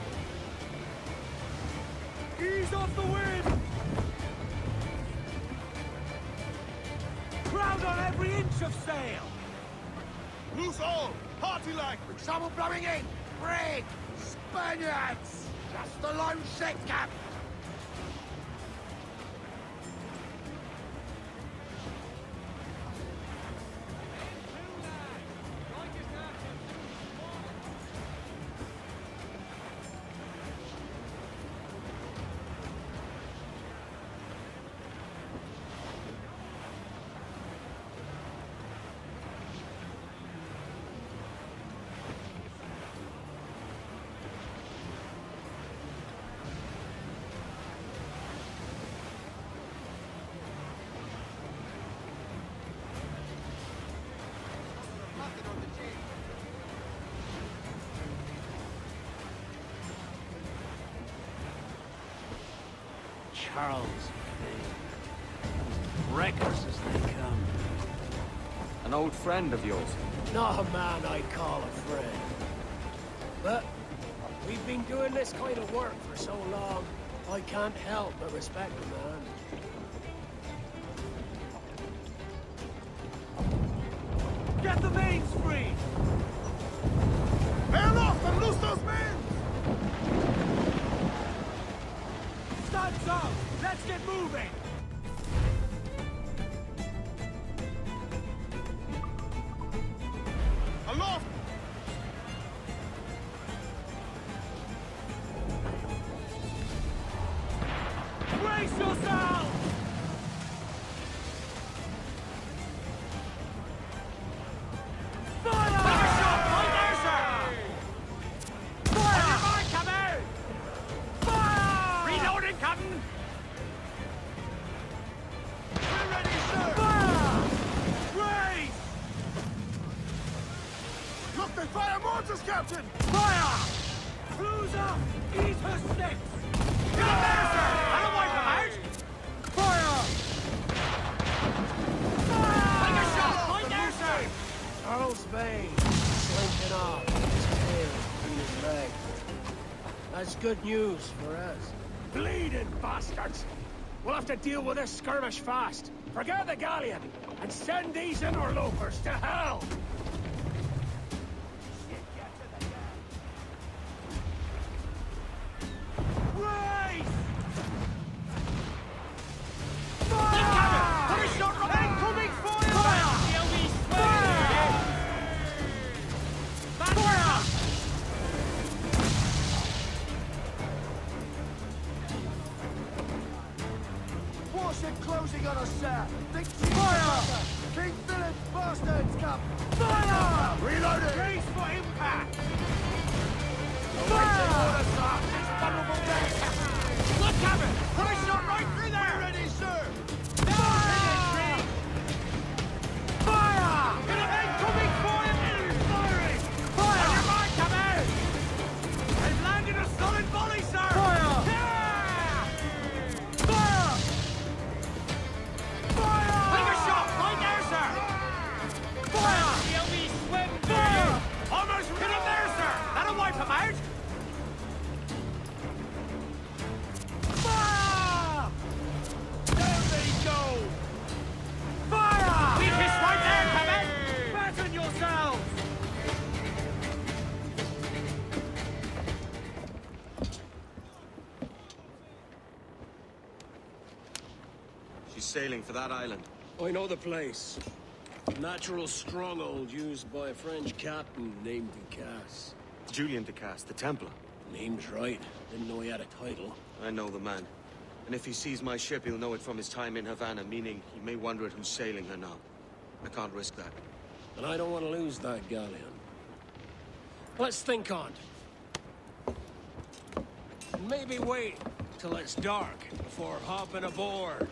Ease off the wind! Crowd on every inch of sail! Loose all! Party like! Trouble blowing in! Brig! Spaniards! Just the lone ship, Cap! Charles, wreckers as they come. An old friend of yours? Not a man I'd call a friend. But we've been doing this kind of work for so long, I can't help but respect the man. Get the mains free! Bail off and loose those men! Sun's up! Let's get moving! Aloft! Brace yourself! Captain! Fire! Crews up! Eat her sticks! Get up there, sir! I don't want them out! Fire! Fire! Take a shot! Point there, sir! Charles Vane, slinking off, his tail between his legs. That's good news for us. Bleeding bastards! We'll have to deal with this skirmish fast. Forget the galleon, and send these interlopers to hell! Closing on us, sir! Think fire! King Philip bastards come! Fire! Reloading! Brace for impact! Awaiting order, sir! It's vulnerable deck! Look, Captain! Put a shot right through there! We're ready, sir! Fire! Fire! Get a man coming for you! Firing! Fire! On your mark, Captain! I've landed a solid volley, sir! Fire! Come out! Fire! She's sailing for that island. I know the place. Natural stronghold used by a French captain named Ducasse. Julian Ducasse, the Templar. Name's right. Didn't know he had a title. I know the man. And if he sees my ship, he'll know it from his time in Havana, meaning he may wonder at who's sailing her now. I can't risk that. And I don't want to lose that galleon. Let's think on it. Maybe wait till it's dark before hopping aboard.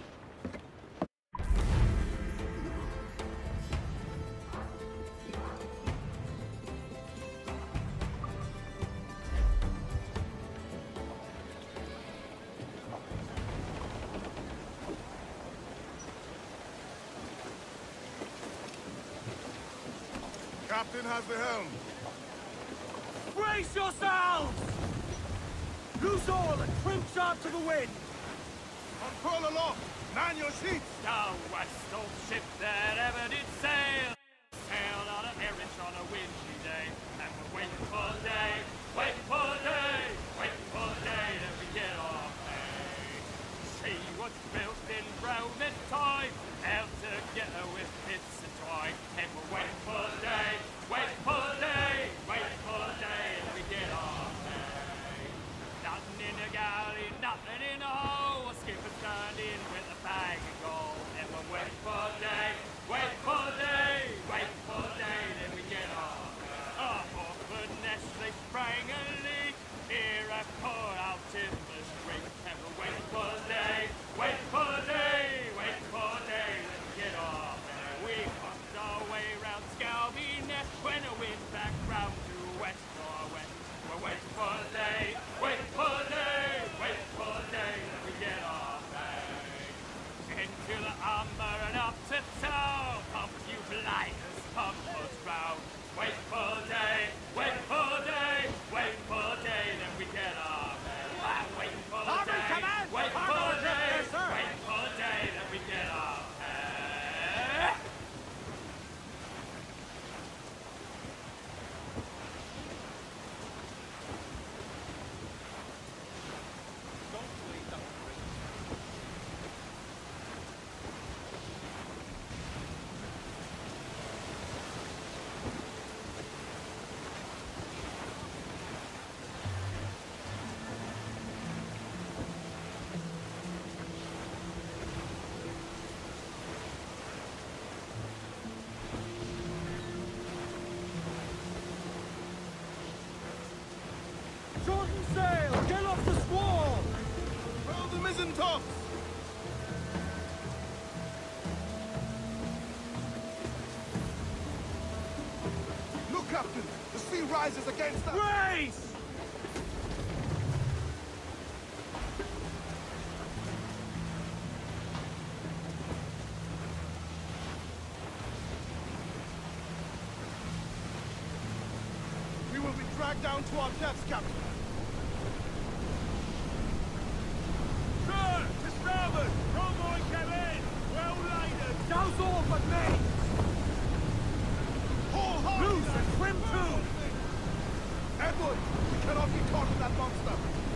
Captain has the helm. Brace yourselves! Loose all and trim sharp to the wind! Unfurl aloft! Man your sheets! The west old ship that ever did sail, sailed on a errand on a windy day, and we're waiting for day, waiting for day, waiting for day that we get off hay. She was built in Roman time, held together with bits and twine, and we're waiting for day, waiting for day, waiting for day that we get off hay. Nothing in the galley, nothing in the hole, a skipper's turned in with a bag of gold, and we're waiting for day, waiting for day, waiting for day that we get off. Off off the nest, they sprang a leak, here I pour out Templars creek, and we're waiting for day, waiting for day, waiting for day that we get off. And we pumped our way round Scalby Nest when the wind back round to west or west. We're waiting for day, waiting for day, waiting for day that we get off. Into the armor and up to toe, pump you blighters, pump us round. Wait for day, wait for day, wait for day, then we get off. Wait for day, wait for day, wait for day, then we get off. Shorten sail! Get off the squall! Roll the mizzen tops! Look, Captain! The sea rises against us! Brace! We will be dragged down to our deaths, Captain! Sir! To starboard! Convoy came in! Well laden! Douse all but me! Haul hard! Loose and trim to! Edward! We cannot be caught in that monster!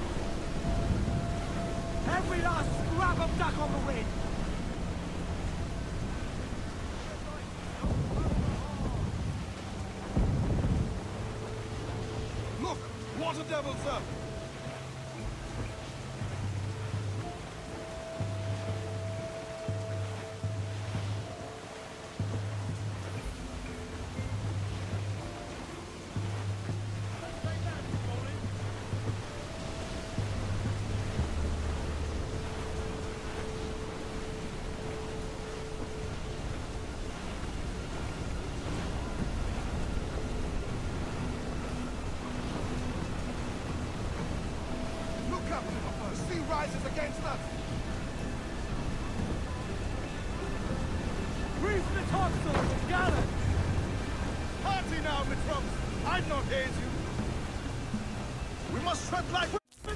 Every last scrap of duck on the wind! Look! Water devil, sir! The sea rises against us! Reef the topsails and gallant! Party now, Mitrums! I'd not haze you! We must tread like...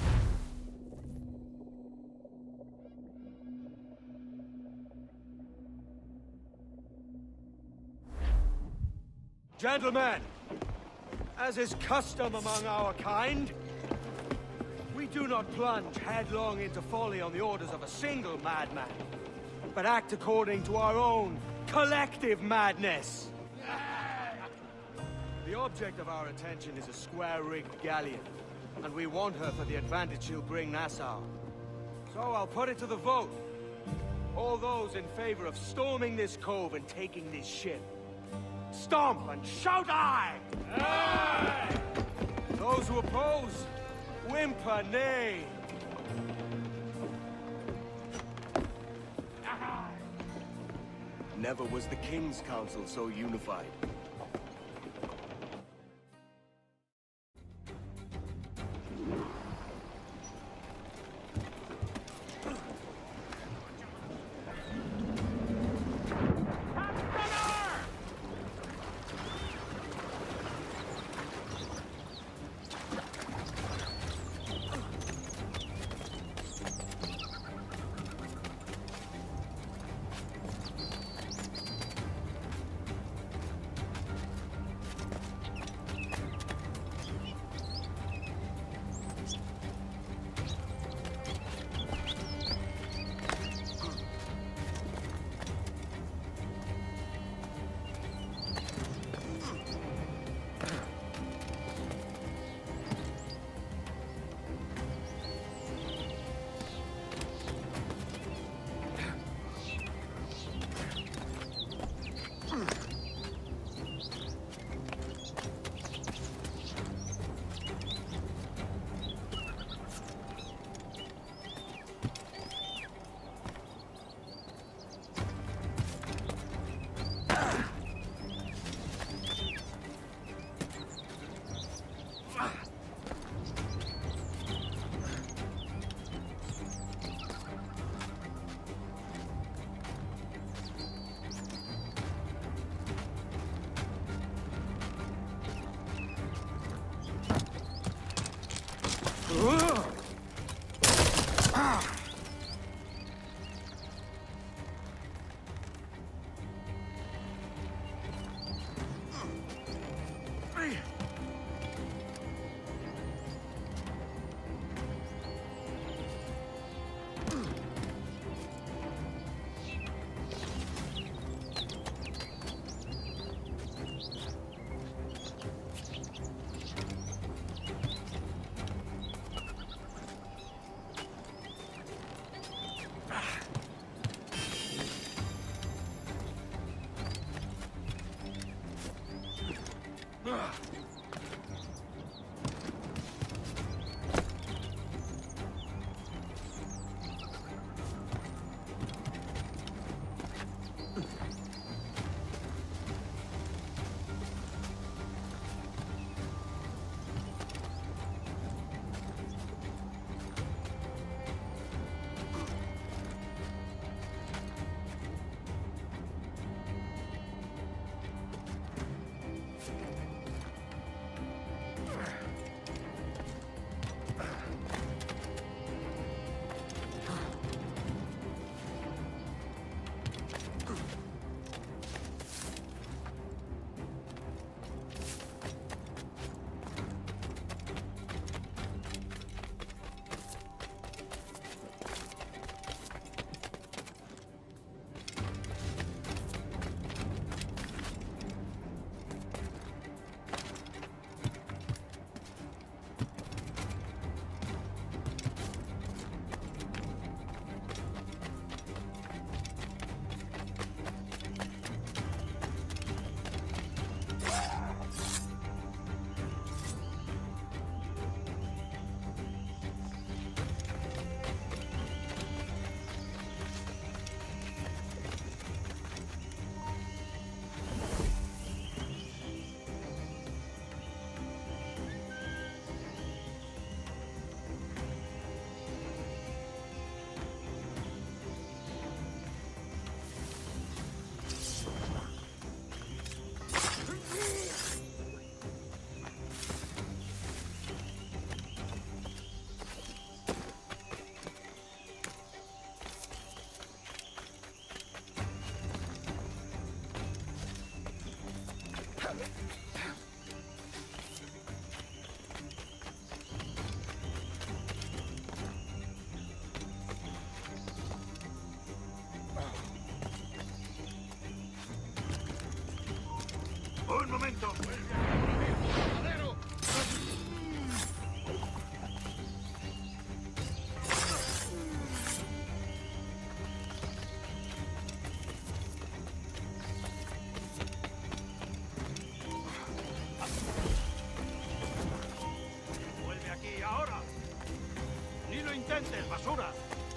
Gentlemen, as is custom among our kind, we do not plunge headlong into folly on the orders of a single madman. but act according to our own collective madness. The object of our attention is a square-rigged galleon, and we want her for the advantage she'll bring Nassau. So I'll put it to the vote. All those in favor of storming this cove and taking this ship, stomp and shout aye! Aye! Those who oppose, whimper nay! Never was the King's Council so unified. momento. Vuelve aquí ahora. Ni lo intentes, basura.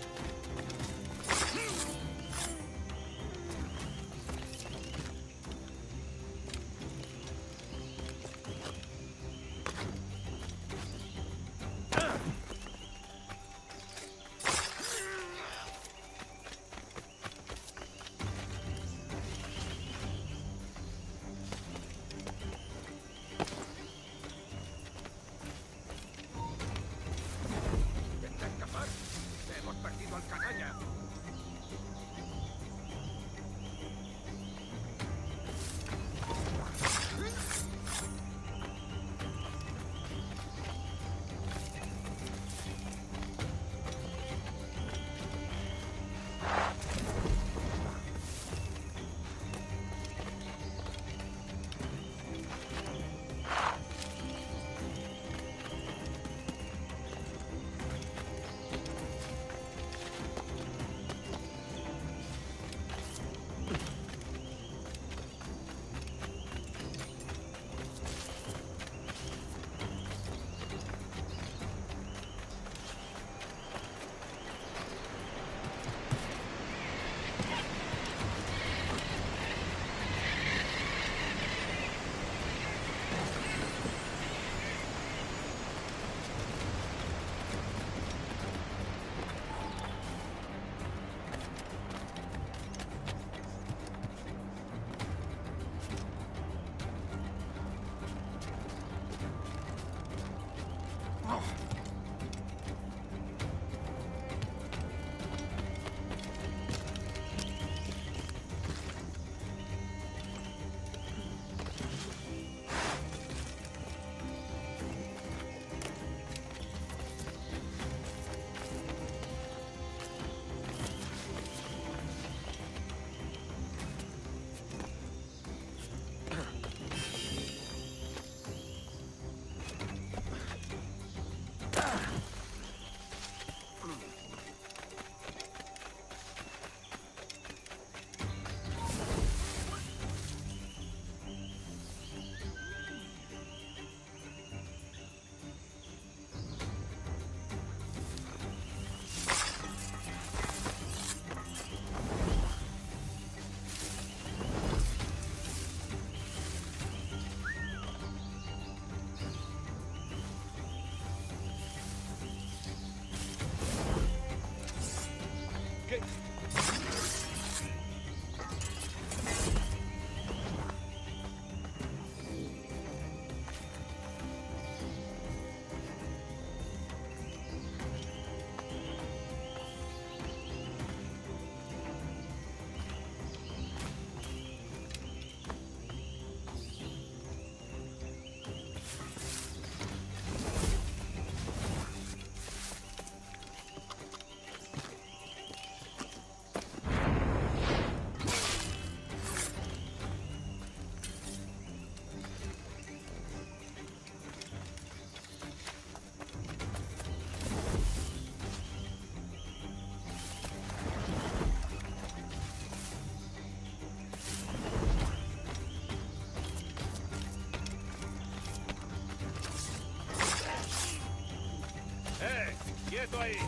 ¡Quieto ahí!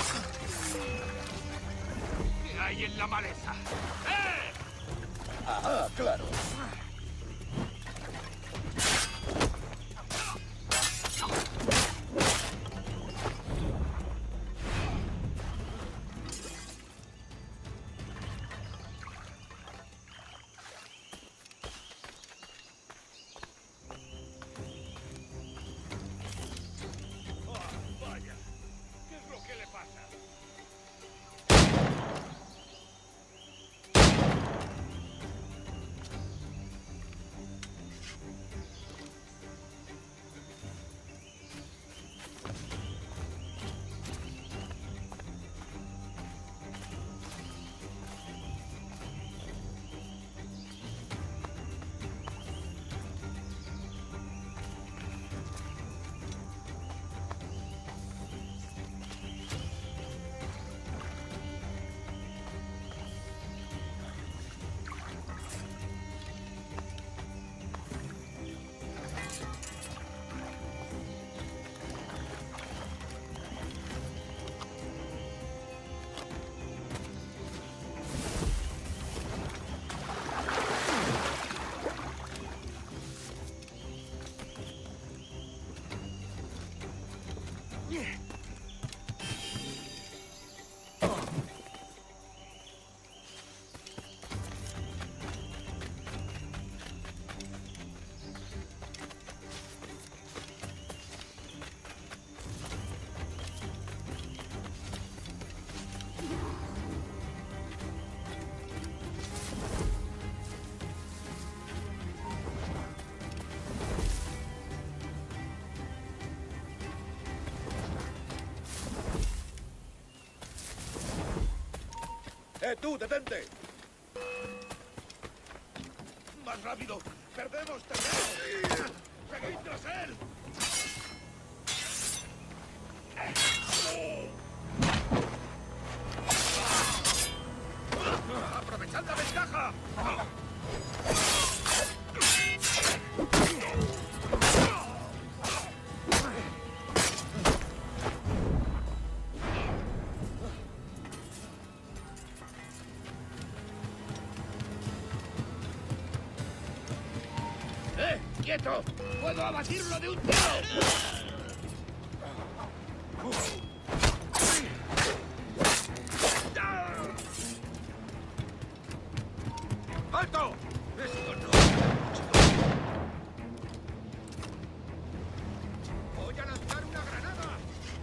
¿Qué hay en la maleza? ¡Eh! Ah, claro. ¡Eh, tú, detente! ¡Más rápido! ¡Perdemos terreno! ¡Seguid tras él! ¡Aprovechad la ventaja! ¡Eh! ¡Quieto! ¡Puedo abatirlo de un tiro! ¡Alto! ¡Esto no! ¡Voy a lanzar una granada!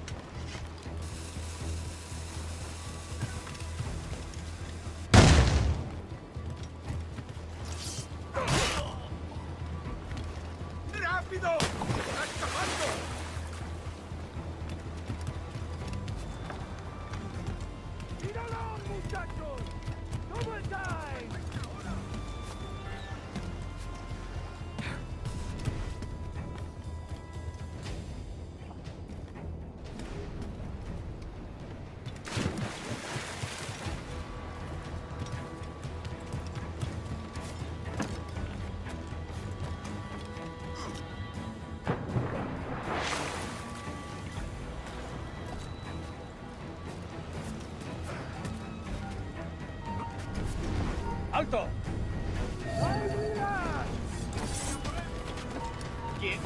¡Rápido! ¡Está escapando! ¡Tíralo, muchachos! ¡Double time! ¡Alto! ¿Quién?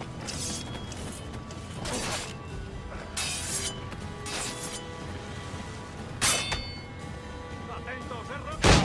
¡Atentos, es rápido!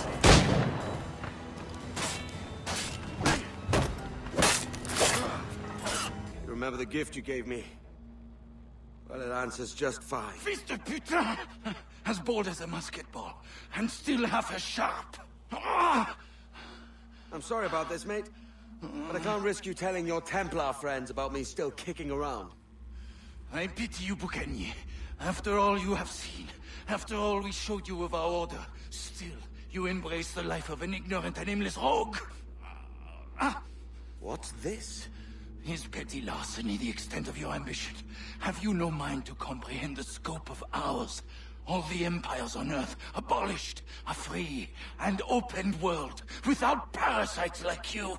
You remember the gift you gave me? Well, it answers just fine. Fils de putain! As bold as a musket ball, and still half as sharp. Ah! I'm sorry about this, mate. But I can't risk you telling your Templar friends about me still kicking around. I pity you, Boucanier. After all you have seen, after all we showed you of our order, still you embrace the life of an ignorant and aimless rogue. Ah! What's this? Is petty larceny the extent of your ambition? Have you no mind to comprehend the scope of ours? All the empires on Earth abolished, a free and open world, without parasites like you.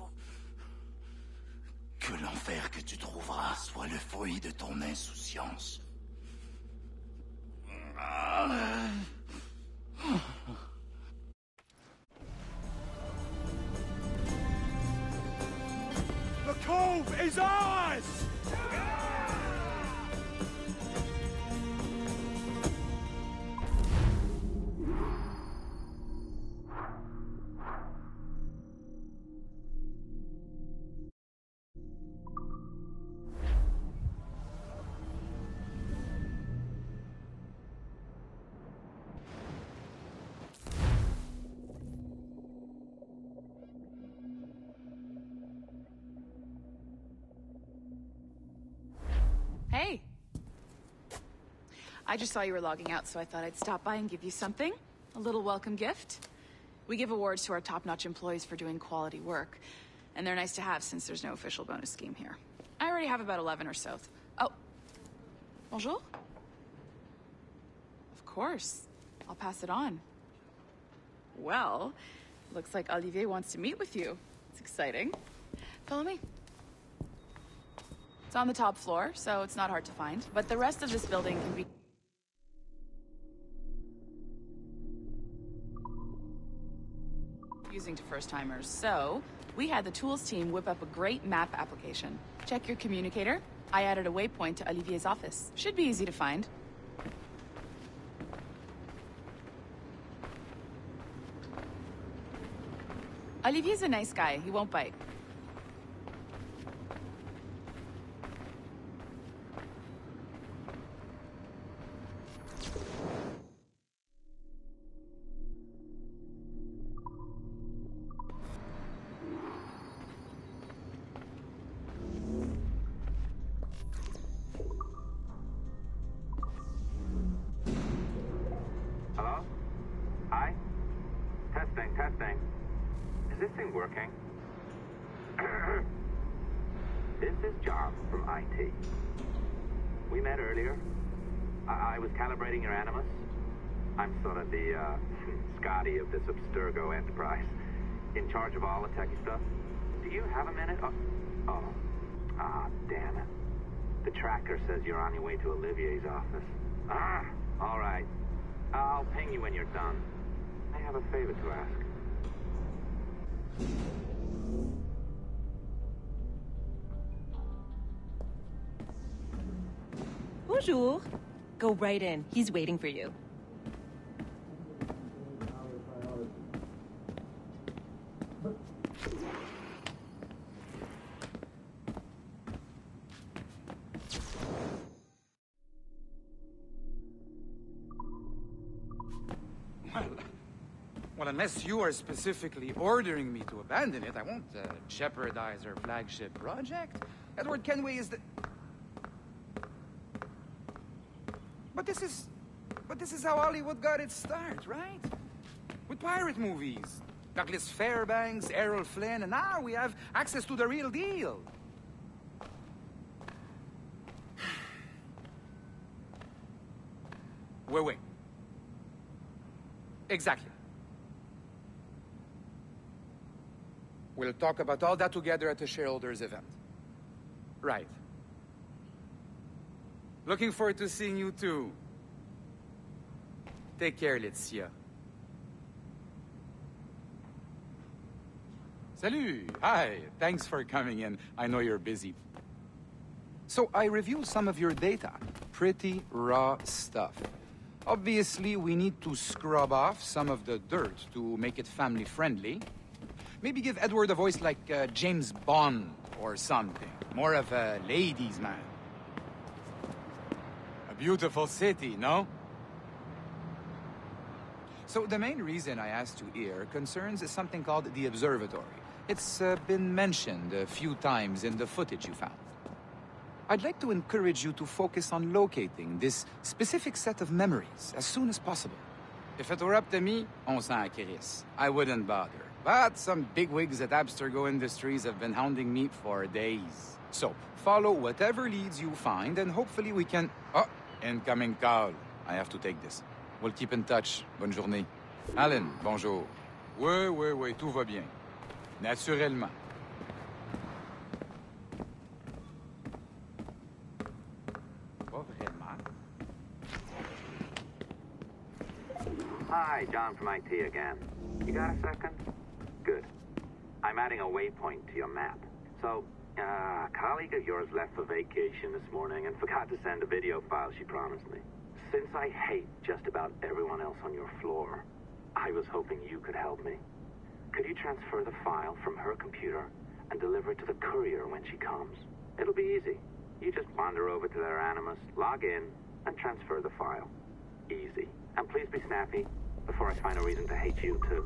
Que l'enfer que tu trouveras soit le fruit de ton insouciance. The cove is ours! Hey! I just saw you were logging out, so I thought I'd stop by and give you something. A little welcome gift. We give awards to our top-notch employees for doing quality work, and they're nice to have since there's no official bonus scheme here. I already have about eleven or so. Oh. Bonjour? Of course. I'll pass it on. Well, looks like Olivier wants to meet with you. It's exciting. Follow me. It's on the top floor, so it's not hard to find. But the rest of this building can be... using to first-timers. So, we had the tools team whip up a great map application. Check your communicator. I added a waypoint to Olivier's office. Should be easy to find. Olivier's a nice guy. He won't bite. thing. Is this thing working? This is John from I T. We met earlier. I, I was calibrating your Animus. I'm sort of the, uh, Scotty of this Abstergo enterprise. In charge of all the techie stuff. Do you have a minute? Oh, oh. Ah, damn it. The tracker says you're on your way to Olivier's office. Ah, all right. I'll ping you when you're done. I have a favor to ask. Bonjour. Go right in. He's waiting for you. Well, well, unless you are specifically ordering me to abandon it, I won't uh, jeopardize our flagship project. Edward Kenway is the... But this is... But this is how Hollywood got its start, right? With pirate movies. Douglas Fairbanks, Errol Flynn, and now we have access to the real deal. Wait, wait. Exactly. We'll talk about all that together at the shareholders event. Right. Looking forward to seeing you too. Take care, Laetitia. Salut! Hi, thanks for coming in. I know you're busy. So I reviewed some of your data. Pretty raw stuff. Obviously, we need to scrub off some of the dirt to make it family-friendly. Maybe give Edward a voice like uh, James Bond or something. More of a ladies' man. A beautiful city, no? So the main reason I asked you here concerns something called the observatory. It's uh, been mentioned a few times in the footage you found. I'd like to encourage you to focus on locating this specific set of memories as soon as possible. If it were up to me, on s'en crisse. I wouldn't bother. But some bigwigs at Abstergo Industries have been hounding me for days. So, follow whatever leads you find, and hopefully we can... Oh, incoming call. I have to take this. We'll keep in touch. Bonne journée. Alan, bonjour. Oui, oui, oui, tout va bien. Naturellement. Pas vraiment. Hi, John from I T again. You got a second? Good. I'm adding a waypoint to your map. So, uh, a colleague of yours left for vacation this morning and forgot to send a video file she promised me. Since I hate just about everyone else on your floor, I was hoping you could help me. Could you transfer the file from her computer and deliver it to the courier when she comes? It'll be easy. You just wander over to their Animus, log in, and transfer the file. Easy. And please be snappy before I find a reason to hate you, too.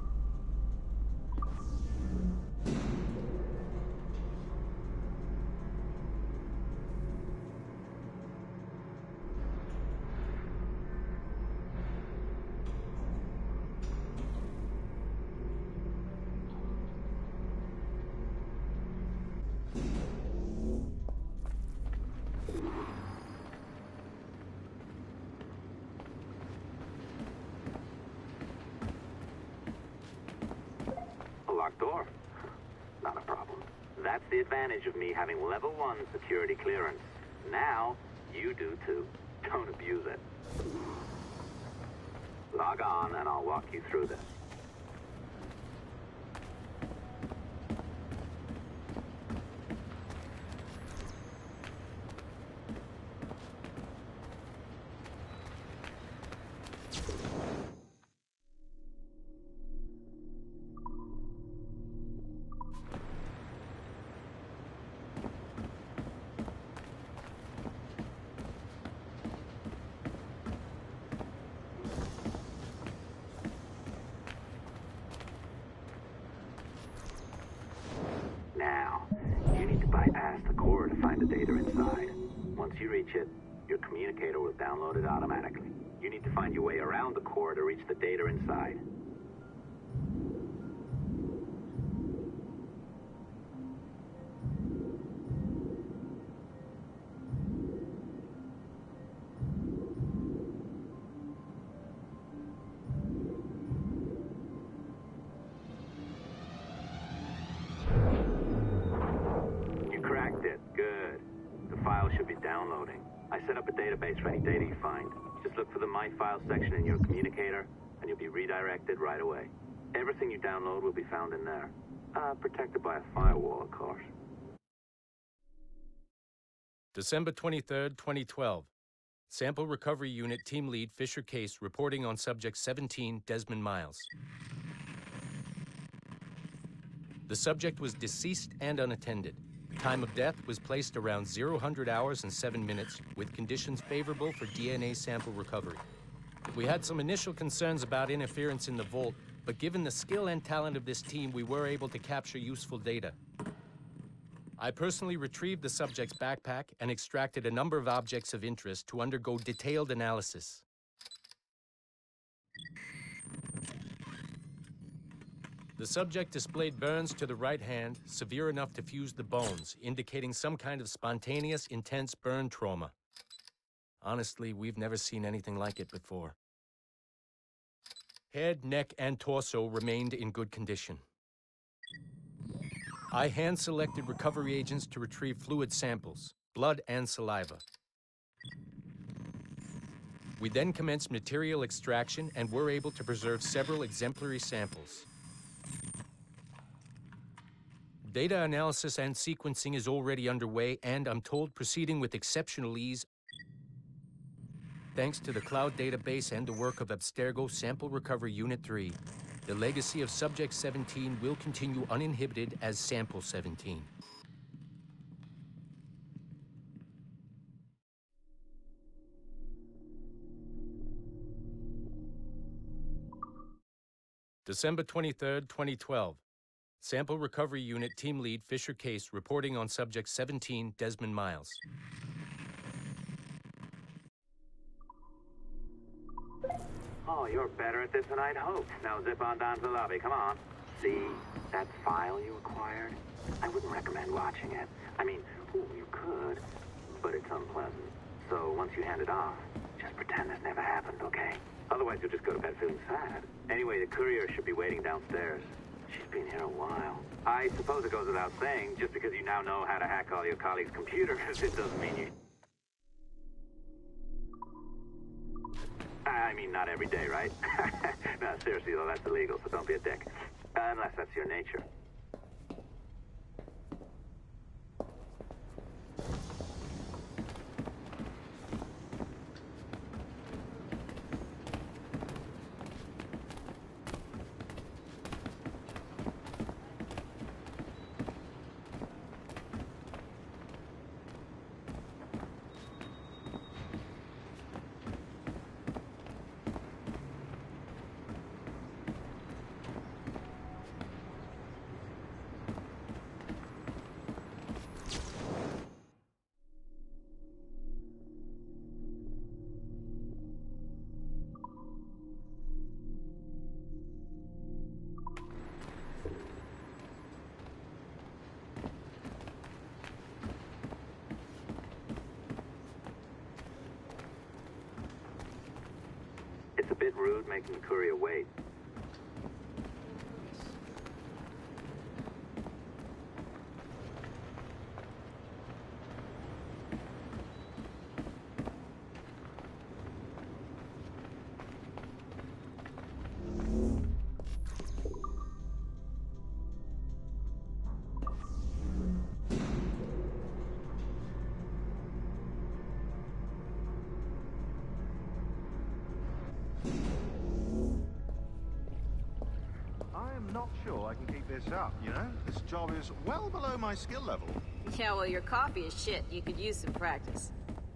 Door. Not a problem. That's the advantage of me having level one security clearance. Now, you do too. Don't abuse it. Log on and I'll walk you through this. Now, you need to bypass the core to find the data inside. Once you reach it, your communicator will download it automatically. You need to find your way around the core to reach the data inside. database for any data you find. Just look for the My Files section in your communicator, and you'll be redirected right away. Everything you download will be found in there. Uh, protected by a firewall, of course. December twenty-third, twenty twelve. Sample Recovery Unit Team Lead Fisher Case reporting on Subject seventeen, Desmond Miles. The subject was deceased and unattended. Time of death was placed around zero hundred hours and seven minutes, with conditions favorable for D N A sample recovery. We had some initial concerns about interference in the vault, but given the skill and talent of this team, we were able to capture useful data. I personally retrieved the subject's backpack and extracted a number of objects of interest to undergo detailed analysis. The subject displayed burns to the right hand, severe enough to fuse the bones, indicating some kind of spontaneous, intense burn trauma. Honestly, we've never seen anything like it before. Head, neck, and torso remained in good condition. I hand-selected recovery agents to retrieve fluid samples, blood and saliva. We then commenced material extraction and were able to preserve several exemplary samples. Data analysis and sequencing is already underway, and I'm told proceeding with exceptional ease thanks to the cloud database and the work of Abstergo Sample Recovery Unit three. The legacy of Subject seventeen will continue uninhibited as Sample seventeen. December twenty-third, twenty twelve. Sample Recovery Unit Team Lead Fisher Case reporting on Subject seventeen, Desmond Miles. Oh, you're better at this than I'd hoped. Now zip on down to the lobby, come on. See that file you acquired? I wouldn't recommend watching it. I mean, ooh, you could, but it's unpleasant. So once you hand it off, just pretend this never happened, okay? Otherwise you'll just go to bed feeling sad. Anyway, the courier should be waiting downstairs. She's been here a while. I suppose it goes without saying, just because you now know how to hack all your colleagues' computers, it doesn't mean you... I mean, not every day, right? No, seriously, though, that's illegal, so don't be a dick. Uh, unless that's your nature. It's a bit rude making the courier wait. I'm not sure I can keep this up, you know? This job is well below my skill level. Yeah, well, your coffee is shit. You could use some practice.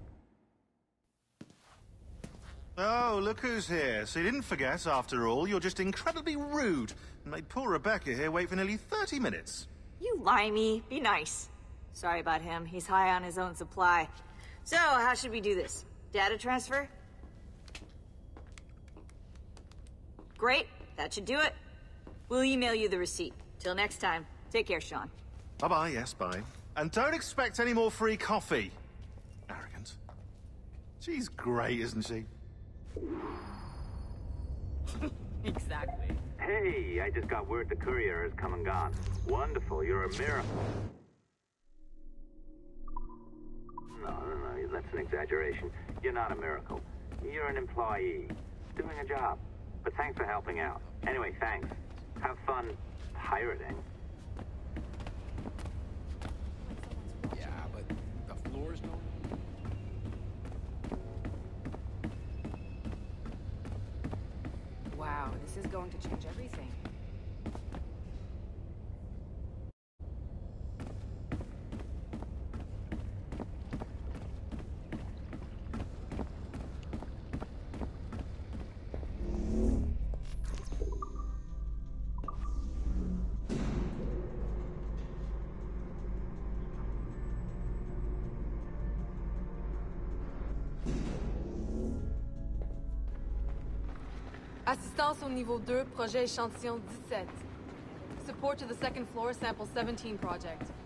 Oh, look who's here. So you didn't forget, after all, you're just incredibly rude and made poor Rebecca here wait for nearly thirty minutes. You limey. Be nice. Sorry about him. He's high on his own supply. So, how should we do this? Data transfer? Great. That should do it. We'll email you the receipt. Till next time. Take care, Sean. Bye-bye, yes, bye. And don't expect any more free coffee. Arrogant. She's great, isn't she? Exactly. Hey, I just got word the courier has come and gone. Wonderful, you're a miracle. No, no, no, that's an exaggeration. You're not a miracle. You're an employee, doing a job. But thanks for helping out. Anyway, thanks. Have fun pirating. Yeah, but the floor's no... Wow, this is going to change everything. Assistance au niveau deux, projet échantillon dix-sept. Support to the second floor, sample seventeen project.